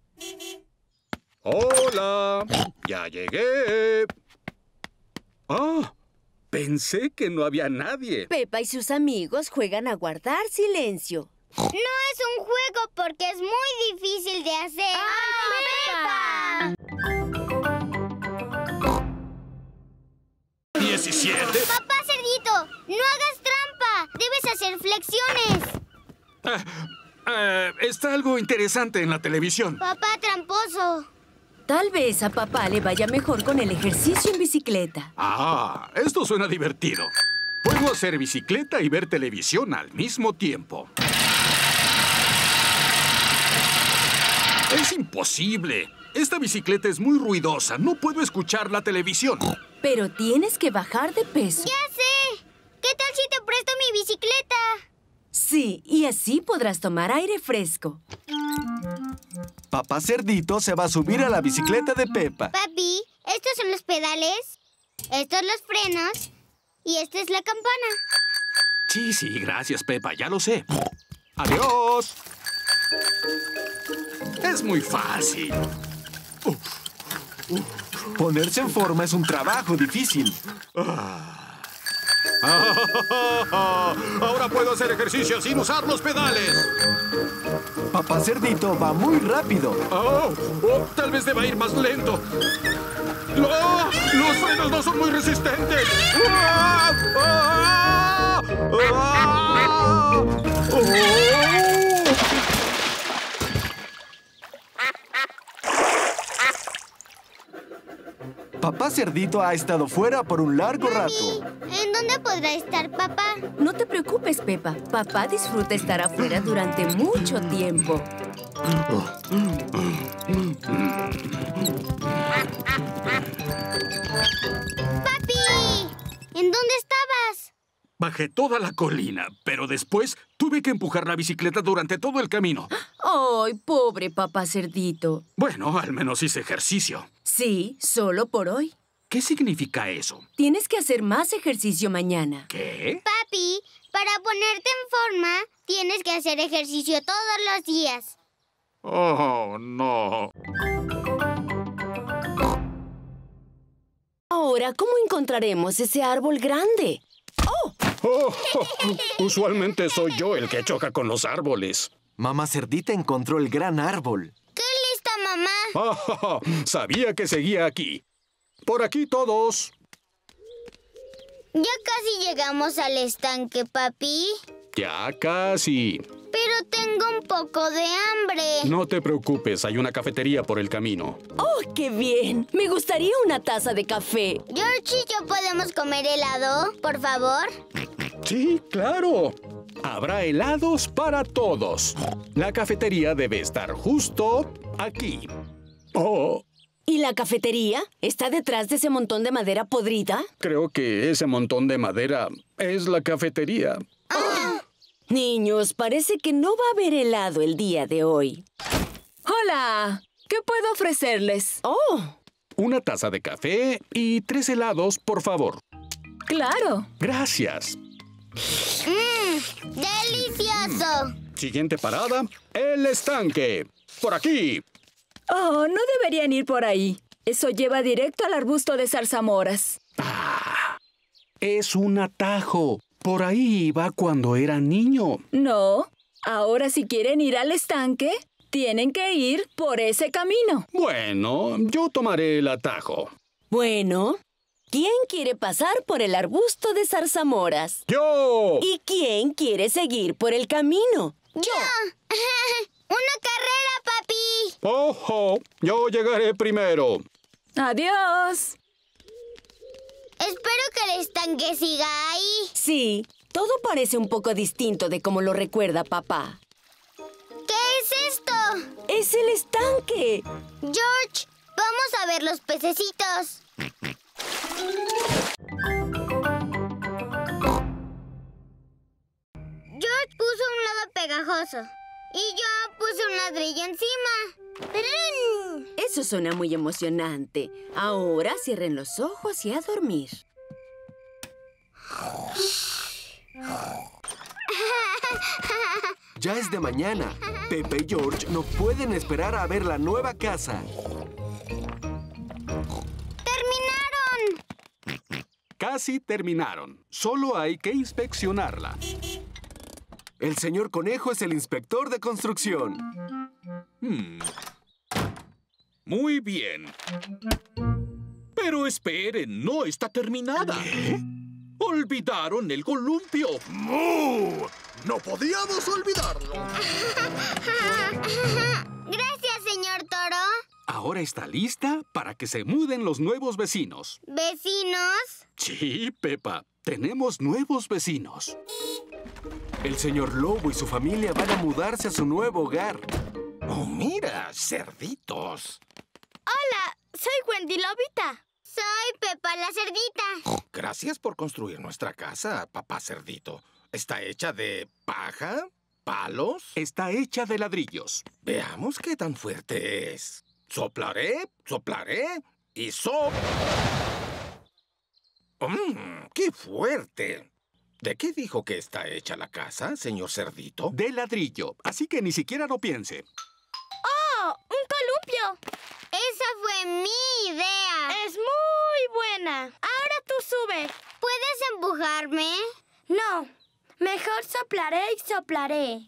S6: ¡Hola! ¡Ya llegué! ¡Ah! Pensé que no había nadie.
S7: Peppa y sus amigos juegan a guardar silencio.
S5: No es un juego porque es muy difícil de hacer. ¡Ay, Peppa!
S15: 17.
S5: Papá Cerdito, no hagas trampa. Debes hacer flexiones.
S6: Está algo interesante en la televisión.
S5: Papá tramposo.
S7: Tal vez a papá le vaya mejor con el ejercicio en bicicleta.
S6: Ah, esto suena divertido. Puedo hacer bicicleta y ver televisión al mismo tiempo. Es imposible. Esta bicicleta es muy ruidosa. No puedo escuchar la televisión.
S7: Pero tienes que bajar de peso.
S5: ¡Ya sé! ¿Qué tal si te presto mi bicicleta?
S7: Sí, y así podrás tomar aire fresco.
S4: Papá Cerdito se va a subir a la bicicleta de Peppa.
S5: Papi, estos son los pedales, estos los frenos y esta es la campana.
S6: Sí, gracias, Peppa. Ya lo sé. ¡Adiós! Es muy fácil.
S4: Ponerse en forma es un trabajo difícil.
S6: Ahora puedo hacer ejercicio sin usar los pedales.
S4: Papá Cerdito va muy rápido.
S6: Tal vez deba ir más lento. ¡Los frenos no son muy resistentes!
S4: Papá Cerdito ha estado fuera por un largo rato.
S5: ¿En dónde podrá estar papá?
S7: No te preocupes, Peppa. Papá disfruta estar afuera durante mucho tiempo.
S5: ¡Papi! ¿En dónde estabas?
S6: Bajé toda la colina, pero después tuve que empujar la bicicleta durante todo el camino.
S7: ¡Ay, pobre papá Cerdito!
S6: Bueno, al menos hice ejercicio.
S7: Sí, solo por hoy.
S6: ¿Qué significa eso?
S7: Tienes que hacer más ejercicio mañana.
S6: ¿Qué?
S5: Papi, para ponerte en forma, tienes que hacer ejercicio todos los días.
S6: Oh, no.
S7: Ahora, ¿cómo encontraremos ese árbol grande?
S6: Usualmente soy yo el que choca con los árboles.
S4: Mamá Cerdita encontró el gran árbol.
S5: ¡Qué lista, mamá!
S6: Sabía que seguía aquí. Por aquí todos.
S5: Ya casi llegamos al estanque, papi.
S6: Ya casi.
S5: Pero tengo un poco de hambre.
S6: No te preocupes, hay una cafetería por el camino.
S7: ¡Oh, qué bien! Me gustaría una taza de café.
S5: George y yo podemos comer helado, por favor.
S6: Sí, claro. Habrá helados para todos. La cafetería debe estar justo aquí.
S7: ¿Y la cafetería? ¿Está detrás de ese montón de madera podrida?
S6: Creo que ese montón de madera es la cafetería.
S7: Niños, parece que no va a haber helado el día de hoy.
S12: ¡Hola! ¿Qué puedo ofrecerles?
S6: Una taza de café y 3 helados, por favor.
S12: ¡Claro!
S6: Gracias.
S5: ¡Delicioso!
S6: Siguiente parada, el estanque. Por aquí.
S12: Oh, no deberían ir por ahí. Eso lleva directo al arbusto de zarzamoras.
S6: Es un atajo. Por ahí iba cuando era niño.
S12: No. Ahora si quieren ir al estanque, tienen que ir por ese camino.
S6: Bueno, yo tomaré el atajo.
S7: Bueno, ¿quién quiere pasar por el arbusto de zarzamoras?
S6: ¡Yo!
S7: ¿Y quién quiere seguir por el camino?
S5: ¡Yo! ¡Una carrera, papi!
S6: ¡Ojo! Yo llegaré primero.
S12: ¡Adiós!
S5: Espero que el estanque siga ahí.
S7: Sí, todo parece un poco distinto de como lo recuerda papá.
S5: ¿Qué es esto?
S7: ¡Es el estanque!
S5: George, vamos a ver los pececitos. George puso un lodo pegajoso. Y yo puse un ladrillo encima.
S7: Eso suena muy emocionante. Ahora cierren los ojos y a dormir.
S4: Ya es de mañana. Pepa y George no pueden esperar a ver la nueva casa.
S5: ¡Terminaron!
S6: Casi terminaron. Solo hay que inspeccionarla.
S4: El señor Conejo es el inspector de construcción.
S13: Muy bien. Pero esperen, no está terminada.
S11: ¿Qué?
S13: ¡Olvidaron el columpio!
S11: ¡Mu! ¡No podíamos olvidarlo!
S5: Gracias, señor Toro.
S6: Ahora está lista para que se muden los nuevos vecinos.
S5: ¿Vecinos?
S6: Sí, Pepa. Tenemos nuevos vecinos.
S4: El señor Lobo y su familia van a mudarse a su nuevo hogar.
S11: ¡Oh, mira! ¡Cerditos!
S9: Hola, soy Wendy Lobita.
S5: Soy Pepa la Cerdita.
S11: Gracias por construir nuestra casa, papá Cerdito. ¿Está hecha de paja? ¿Palos?
S6: Está hecha de ladrillos.
S11: Veamos qué tan fuerte es. Soplaré, soplaré y ¡qué fuerte! ¿De qué dijo que está hecha la casa, señor Cerdito?
S6: De ladrillo, así que ni siquiera lo piense.
S9: ¡Oh! ¡Un columpio!
S5: Esa fue mi idea.
S9: Es muy buena. Ahora tú sube.
S5: ¿Puedes empujarme?
S9: No. Mejor soplaré y soplaré.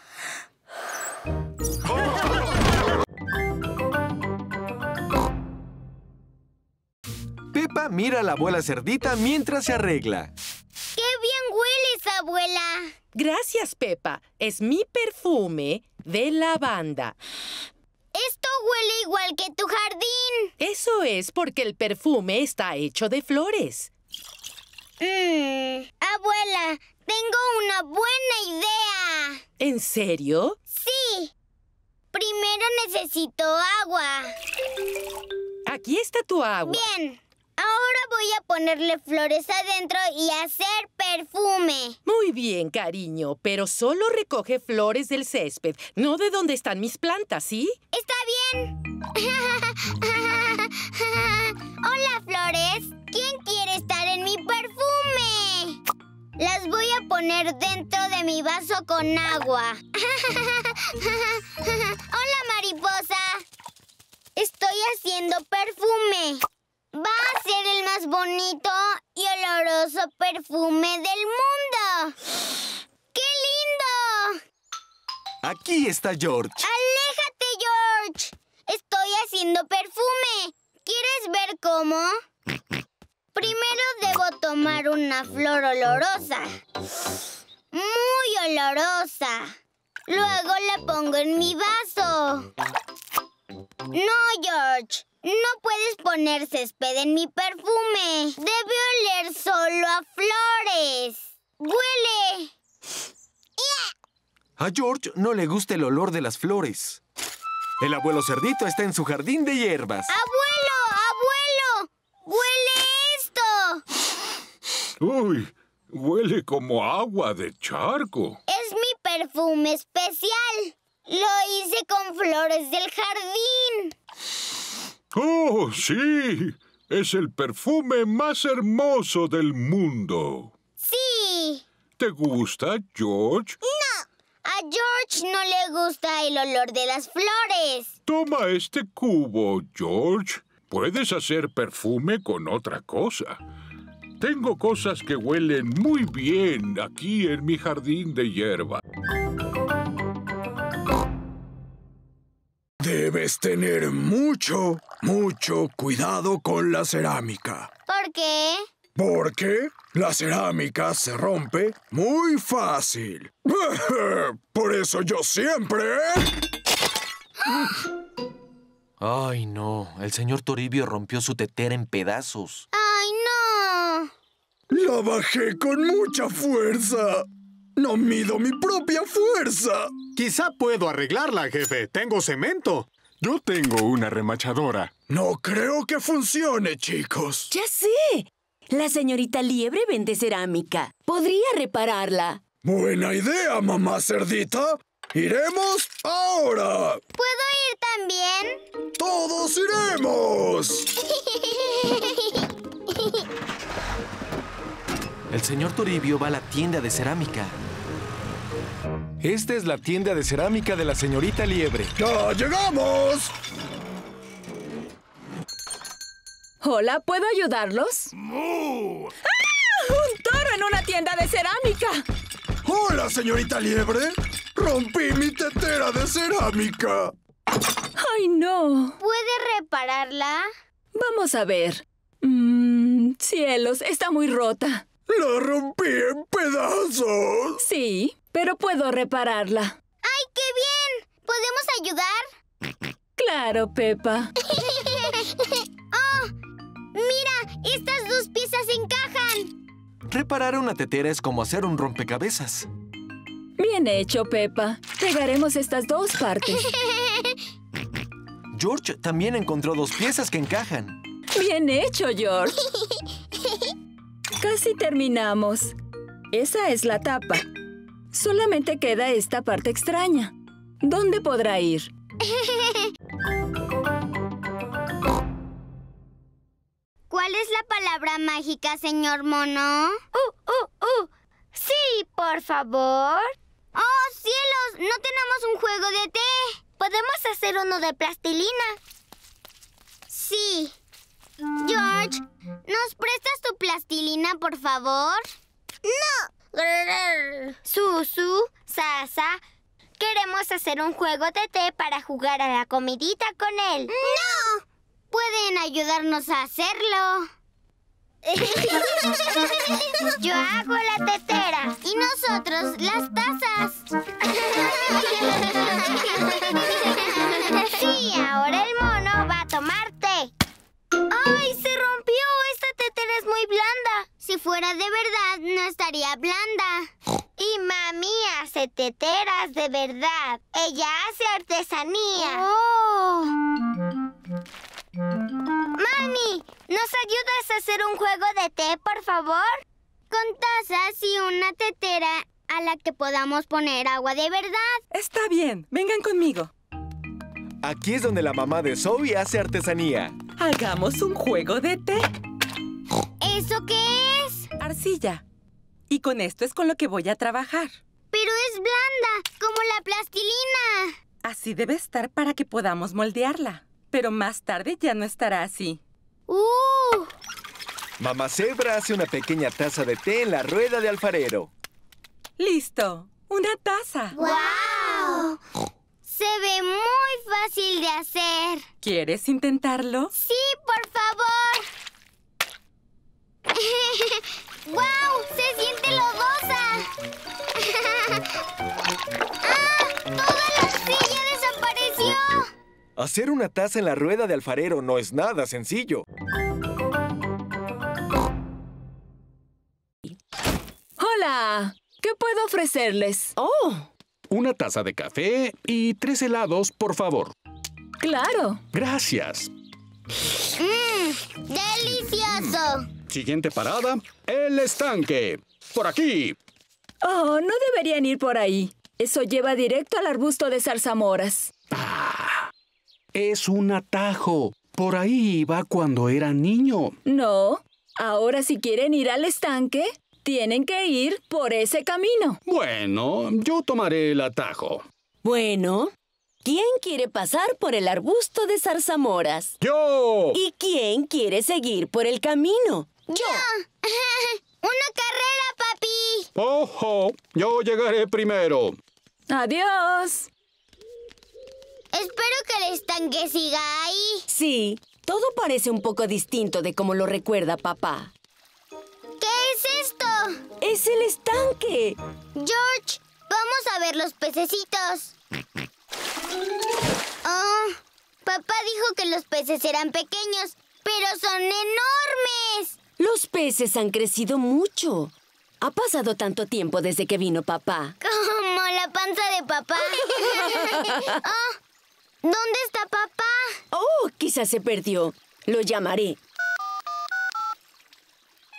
S4: Pepa mira a la abuela Cerdita mientras se arregla.
S5: ¡Qué bien hueles, abuela!
S10: Gracias, Pepa. Es mi perfume de lavanda.
S5: Esto huele igual que tu jardín.
S10: Eso es porque el perfume está hecho de flores.
S5: Abuela, tengo una buena idea.
S10: ¿En serio?
S5: Sí. Primero necesito agua.
S10: Aquí está tu agua.
S5: Bien. Ahora voy a ponerle flores adentro y hacer perfume.
S10: Muy bien, cariño, pero solo recoge flores del césped, no de donde están mis plantas, ¿sí?
S5: Está bien. Hola, flores. ¿Quién quiere estar en mi perfume? Las voy a poner dentro de mi vaso con agua. Hola, mariposa. Estoy haciendo perfume. Va a ser el más bonito y oloroso perfume del mundo. ¡Qué lindo!
S4: Aquí está George.
S5: ¡Aléjate, George! Estoy haciendo perfume. ¿Quieres ver cómo? Primero debo tomar una flor olorosa. Muy olorosa. Luego la pongo en mi vaso. No, George. No puedes poner césped en mi perfume. Debe oler solo a flores. ¡Huele!
S4: A George no le gusta el olor de las flores. El abuelo Cerdito está en su jardín de hierbas.
S5: ¡Abuelo! ¡Abuelo! ¡Huele esto!
S3: ¡Uy! Huele como agua de charco.
S5: Es mi perfume especial. Lo hice con flores del jardín.
S3: ¡Oh, sí! Es el perfume más hermoso del mundo.
S5: Sí.
S3: ¿Te gusta, George?
S5: No. A George no le gusta el olor de las flores.
S3: Toma este cubo, George. Puedes hacer perfume con otra cosa. Tengo cosas que huelen muy bien aquí en mi jardín de hierba.
S11: Debes tener mucho cuidado con la cerámica.
S5: ¿Por qué?
S11: Porque la cerámica se rompe muy fácil. Por eso yo siempre...
S18: Ay, no. El señor Toribio rompió su tetera en pedazos.
S5: ¡Ay, no!
S11: La bajé con mucha fuerza. No mido mi propia fuerza.
S4: Quizá puedo arreglarla, jefe. Tengo cemento.
S19: Yo tengo una remachadora.
S11: No creo que funcione, chicos.
S7: ¡Ya sé! La señorita Liebre vende cerámica. Podría repararla.
S11: Buena idea, mamá Cerdita. ¡Iremos ahora!
S5: ¿Puedo ir también?
S11: ¡Todos iremos!
S18: El señor Toribio va a la tienda de cerámica.
S20: Esta es la tienda de cerámica de la señorita Liebre.
S11: ¡Ya llegamos!
S12: Hola, ¿puedo ayudarlos? ¡Ah! ¡Un toro en una tienda de cerámica!
S11: ¡Hola, señorita Liebre! ¡Rompí mi tetera de cerámica!
S12: ¡Ay, no!
S5: ¿Puede repararla?
S12: Vamos a ver. Cielos, está muy rota.
S11: ¡La rompí en pedazos!
S12: Sí, pero puedo repararla.
S5: ¡Ay, qué bien! ¿Podemos ayudar?
S12: Claro, Peppa.
S5: ¡Oh! ¡Mira! ¡Estas dos piezas encajan!
S18: Reparar una tetera es como hacer un rompecabezas.
S12: Bien hecho, Peppa. Pegaremos estas dos partes.
S18: George también encontró dos piezas que encajan.
S12: Bien hecho, George. Casi terminamos. Esa es la tapa. Solamente queda esta parte extraña. ¿Dónde podrá ir?
S5: ¿Cuál es la palabra mágica, señor mono? Sí, por favor. ¡Oh, cielos! No tenemos un juego de té. ¿Podemos hacer uno de plastilina? Sí. George, ¿nos prestas tu plastilina, por favor? ¡No! Susu, Sasa, queremos hacer un juego de té para jugar a la comidita con él. ¡No! ¿Pueden ayudarnos a hacerlo? Yo hago la tetera y nosotros las tazas. Sí, ahora el mono va a tomar té. ¡Ay, se rompió! Esta tetera es muy blanda. Si fuera de verdad, no estaría blanda. Y mami hace teteras de verdad. Ella hace artesanía. ¡Oh! Mami, ¿nos ayudas a hacer un juego de té, por favor? Con tazas y una tetera a la que podamos poner agua de verdad.
S10: Está bien, vengan conmigo.
S20: Aquí es donde la mamá de Zoe hace artesanía.
S10: Hagamos un juego de té.
S5: ¿Eso qué es?
S10: Arcilla. Y con esto es con lo que voy a trabajar.
S5: Pero es blanda, como la plastilina.
S10: Así debe estar para que podamos moldearla. Pero más tarde ya no estará así.
S20: Mamá Zebra hace una pequeña taza de té en la rueda de alfarero.
S10: ¡Listo! ¡Una taza!
S5: ¡Guau! Se ve muy fácil de hacer.
S10: ¿Quieres intentarlo?
S5: ¡Sí, por favor! ¡Guau! ¡Se siente lodosa! ¡Ah! ¡Toda la arcilla desapareció!
S20: Hacer una taza en la rueda de alfarero no es nada sencillo.
S12: ¡Hola! ¿Qué puedo ofrecerles? ¡Oh!
S6: Una taza de café y 3 helados, por favor.
S12: ¡Claro!
S6: Gracias.
S5: ¡Delicioso!
S6: Siguiente parada, el estanque. Por aquí.
S12: Oh, no deberían ir por ahí. Eso lleva directo al arbusto de zarzamoras.
S6: Es un atajo. Por ahí iba cuando era niño.
S12: No. Ahora si quieren ir al estanque, tienen que ir por ese camino.
S6: Bueno, yo tomaré el atajo.
S7: Bueno, ¿quién quiere pasar por el arbusto de zarzamoras?
S6: ¡Yo!
S7: ¿Y quién quiere seguir por el camino?
S5: ¡Yo! ¡Una carrera, papi!
S6: ¡Ojo! Yo llegaré primero.
S12: ¡Adiós!
S5: Espero que el estanque siga ahí.
S7: Sí, todo parece un poco distinto de como lo recuerda papá.
S5: ¿Qué es esto?
S7: ¡Es el estanque!
S5: George, vamos a ver los pececitos. Oh, papá dijo que los peces eran pequeños, pero son enormes.
S7: Los peces han crecido mucho. Ha pasado tanto tiempo desde que vino papá.
S5: Como la panza de papá. Oh, ¿dónde está papá?
S7: Oh, quizás se perdió. Lo llamaré.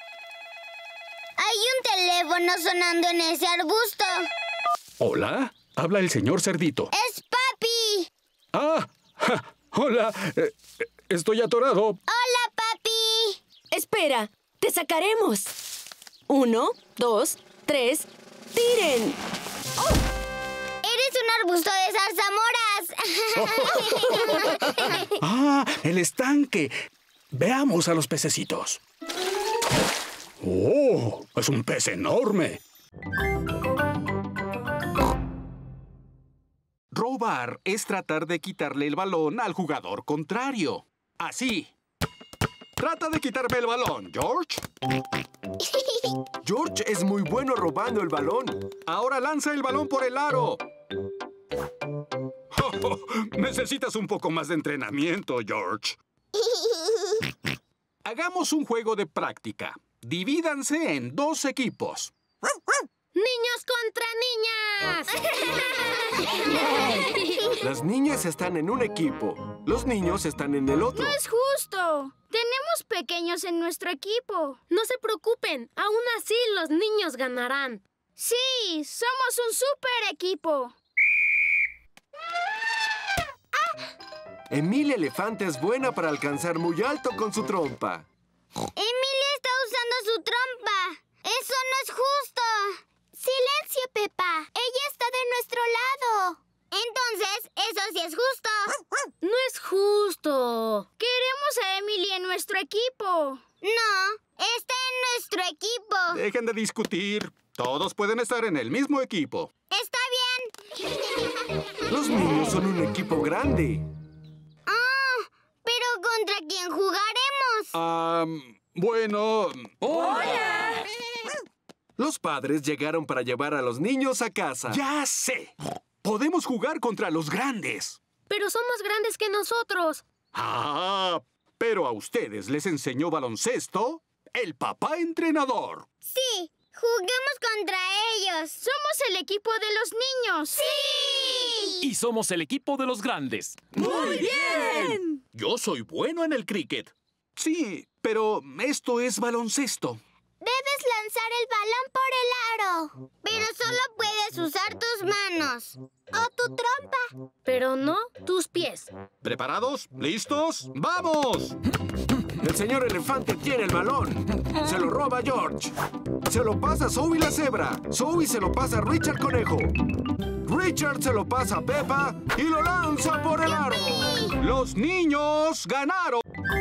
S5: Hay un teléfono sonando en ese arbusto.
S6: ¿Hola? Habla el señor Cerdito.
S5: ¡Es papi!
S6: ¡Ah! ¡Hola! Estoy atorado.
S5: ¡Hola, papi!
S7: Espera, te sacaremos. 1, 2, 3, ¡tiren!
S5: ¡Oh! ¡Eres un arbusto de zarzamoras!
S6: ¡Ah! ¡El estanque! Veamos a los pececitos. ¡Oh! ¡Es un pez enorme! Robar es tratar de quitarle el balón al jugador contrario. Así. Trata de quitarme el balón, George.
S4: George es muy bueno robando el balón.
S6: Ahora lanza el balón por el aro. Oh, necesitas un poco más de entrenamiento, George. Hagamos un juego de práctica. Divídanse en 2 equipos.
S9: ¡Niños contra niñas!
S4: Las niñas están en un equipo. Los niños están en el otro.
S9: ¡No es justo! Tenemos pequeños en nuestro equipo. No se preocupen. Aún así, los niños ganarán. Sí, somos un super equipo.
S4: Emilia Elefante es buena para alcanzar muy alto con su trompa.
S5: ¡Emilia está usando su trompa! ¡Eso no es justo! ¡Silencio, Peppa! ¡Ella está de nuestro lado! Entonces, ¿eso sí es justo?
S9: ¡No es justo! ¡Queremos a Emily en nuestro equipo!
S5: No, está en nuestro equipo.
S6: Dejen de discutir. Todos pueden estar en el mismo equipo.
S5: ¡Está bien!
S4: Los niños son un equipo grande.
S5: ¡Oh! ¿Pero contra quién jugaremos?
S6: Bueno...
S5: ¡Hola!
S4: Los padres llegaron para llevar a los niños a casa.
S6: ¡Ya sé! Podemos jugar contra los grandes.
S9: Pero son más grandes que nosotros.
S6: Ah, pero a ustedes les enseñó baloncesto el papá entrenador.
S5: Sí, juguemos contra ellos.
S9: Somos el equipo de los niños.
S5: ¡Sí!
S18: Y somos el equipo de los grandes.
S13: ¡Muy bien! Yo soy bueno en el cricket.
S6: Sí, pero esto es baloncesto.
S5: Debes lanzar el balón por el aro. Pero solo puedes usar tus manos. O tu trompa.
S9: Pero no tus pies.
S6: ¿Preparados? ¿Listos? ¡Vamos!
S4: El señor Elefante tiene el balón. Se lo roba George. Se lo pasa a Zoe la cebra. Zoe se lo pasa a Richard Conejo. Richard se lo pasa a Peppa y lo lanza por el aro.
S6: ¡Los niños ganaron!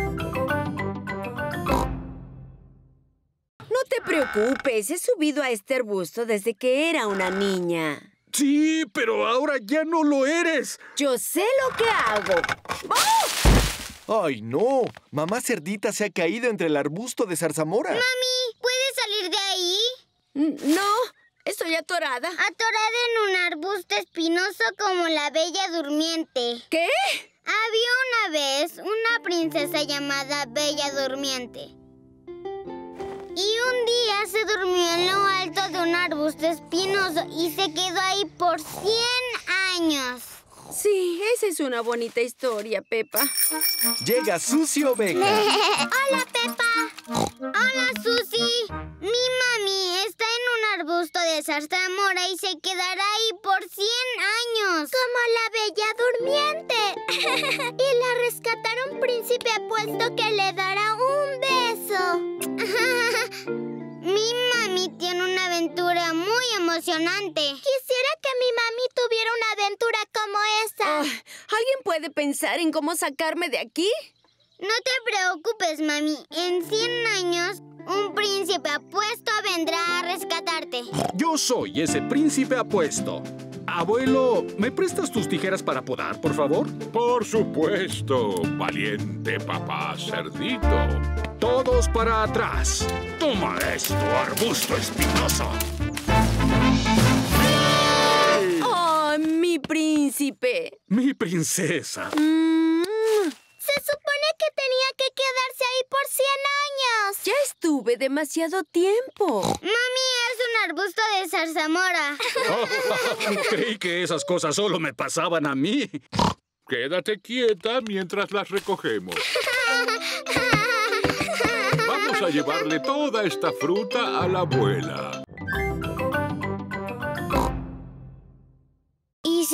S7: No te preocupes, he subido a este arbusto desde que era una niña.
S6: Sí, pero ahora ya no lo eres.
S7: Yo sé lo que hago.
S20: ¡Ay, no! Mamá Cerdita se ha caído entre el arbusto de zarzamora.
S5: Mami, ¿puedes salir de ahí?
S7: No, estoy atorada.
S5: Atorada en un arbusto espinoso como la Bella Durmiente.
S7: ¿Qué?
S5: Había una vez una princesa llamada Bella Durmiente. Y un día se durmió en lo alto de un arbusto espinoso y se quedó ahí por 100 años.
S7: Sí, esa es una bonita historia, Peppa.
S20: Llega Susie Oveja.
S5: ¡Hola, Peppa! ¡Hola, Susie! Mi mami está en un arbusto de zarzamora y se quedará ahí por 100 años. Como la Bella Durmiente. Y la rescatará un príncipe apuesto que le dará un beso. Mi mami tiene una aventura muy emocionante. Quisiera que mi mami tuviera una aventura como esa.
S7: ¿Alguien puede pensar en cómo sacarme de aquí?
S5: No te preocupes, mami. En 100 años, un príncipe apuesto vendrá a rescatarte.
S6: Yo soy ese príncipe apuesto. Abuelo, ¿me prestas tus tijeras para podar, por favor?
S3: Por supuesto, valiente papá Cerdito.
S6: Todos para atrás. Toma esto, arbusto espinoso.
S7: ¡Oh, mi príncipe!
S6: Mi princesa.
S5: Se supone que tenía que quedarse ahí por 100 años.
S7: Ya estuve demasiado tiempo.
S5: Mami es un arbusto de zarzamora.
S6: Creí que esas cosas solo me pasaban a mí.
S3: Quédate quieta mientras las recogemos. Vamos a llevarle toda esta fruta a la abuela.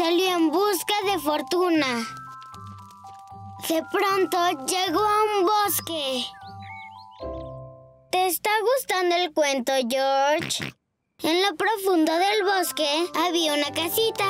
S5: salió en busca de fortuna. De pronto llegó a un bosque. ¿Te está gustando el cuento, George? En lo profundo del bosque había una casita.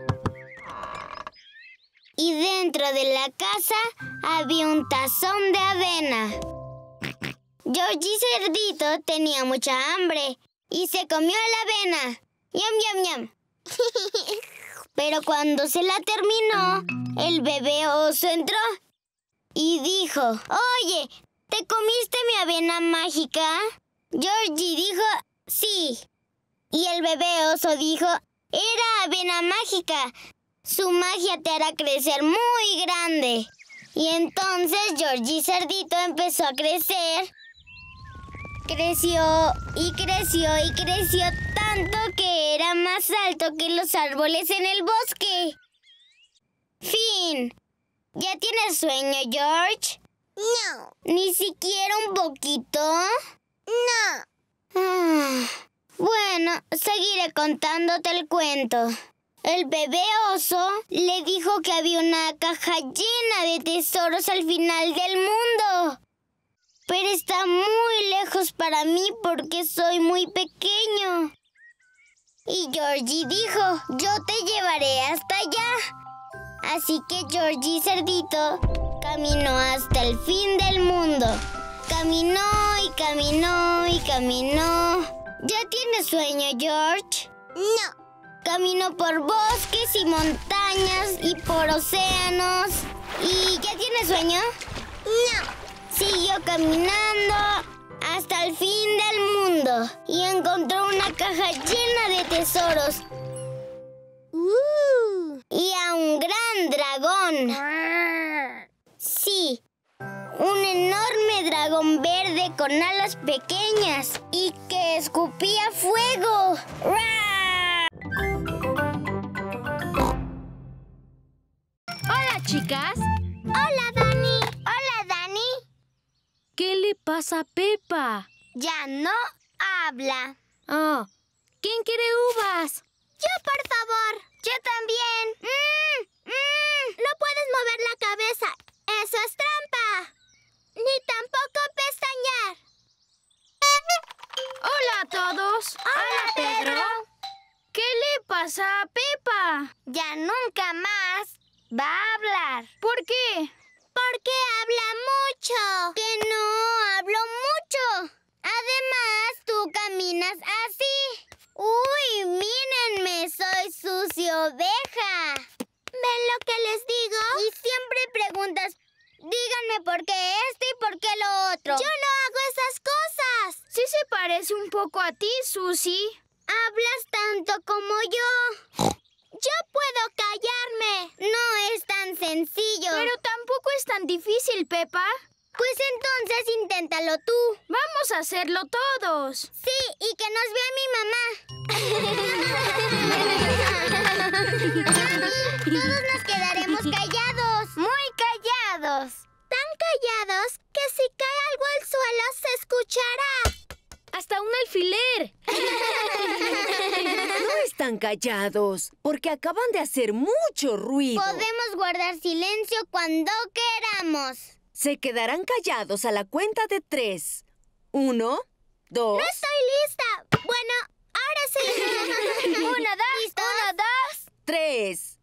S5: Y dentro de la casa había un tazón de avena. Georgie Cerdito tenía mucha hambre y se comió la avena. ¡Yum, yum, yum! Pero cuando se la terminó, el bebé oso entró y dijo: «Oye, ¿te comiste mi avena mágica?» Georgie dijo: «Sí». Y el bebé oso dijo: «Era avena mágica. Su magia te hará crecer muy grande». Y entonces Georgie Cerdito empezó a crecer. Creció y creció y creció tanto que era más alto que los árboles en el bosque. Fin. ¿Ya tienes sueño, George?
S2: No.
S5: ¿Ni siquiera un poquito?
S2: No.
S5: Bueno, seguiré contándote el cuento. El bebé oso le dijo que había una caja llena de tesoros al final del mundo. Pero está muy lejos para mí porque soy muy pequeño. Y Georgie dijo: «Yo te llevaré hasta allá». Así que Georgie Cerdito caminó hasta el fin del mundo. Caminó y caminó y caminó. ¿Ya tienes sueño, George?
S2: No.
S5: Caminó por bosques y montañas y por océanos. ¿Y ya tienes sueño?
S2: No.
S5: Siguió caminando hasta el fin del mundo y encontró una caja llena de tesoros. Y a un gran dragón. Sí, un enorme dragón verde con alas pequeñas y que escupía fuego.
S9: Hola, chicas.
S2: Hola, Dani. Hola, Dani.
S9: ¿Qué le pasa a Peppa?
S2: Ya no habla.
S9: Oh, ¿quién quiere uvas?
S2: Yo, por favor. Yo también. No puedes mover la cabeza. Eso es trampa. Ni tampoco pestañear.
S9: Hola a todos.
S2: Hola, Pedro.
S9: ¿Qué le pasa a Peppa?
S2: Ya nunca más va a hablar.
S9: ¿Por qué?
S2: Porque habla mucho.
S5: Que no hablo mucho. Además, tú caminas así. ¡Uy, mírenme! Soy sucia oveja.
S2: ¿Ven lo que les digo?
S5: Y siempre preguntas: díganme por qué esto y por qué lo otro.
S2: Yo no hago esas cosas.
S9: Sí se parece un poco a ti, Susie.
S5: Hablas tanto como yo.
S2: Yo puedo callarme.
S5: No es tan sencillo.
S9: Pero tampoco es tan difícil, Peppa.
S5: Pues entonces inténtalo tú.
S9: Vamos a hacerlo todos.
S5: Sí, y que nos vea mi mamá. Todos nos quedaremos callados. Muy callados.
S2: Tan callados que si cae algo al suelo se escuchará.
S9: ¡Hasta un alfiler!
S7: No están callados, porque acaban de hacer mucho ruido.
S5: Podemos guardar silencio cuando queramos.
S7: Se quedarán callados a la cuenta de 3. 1, 2...
S2: ¡No estoy lista! Bueno, ahora sí. 1, 2, 1, 2...
S7: 3.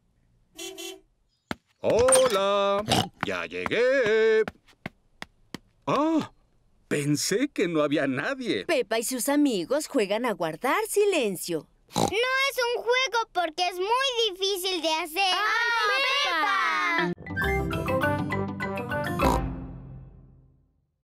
S6: ¡Hola! ¡Ya llegué! ¡Ah! Pensé que no había nadie.
S7: Peppa y sus amigos juegan a guardar silencio.
S5: No es un juego porque es muy difícil de hacer.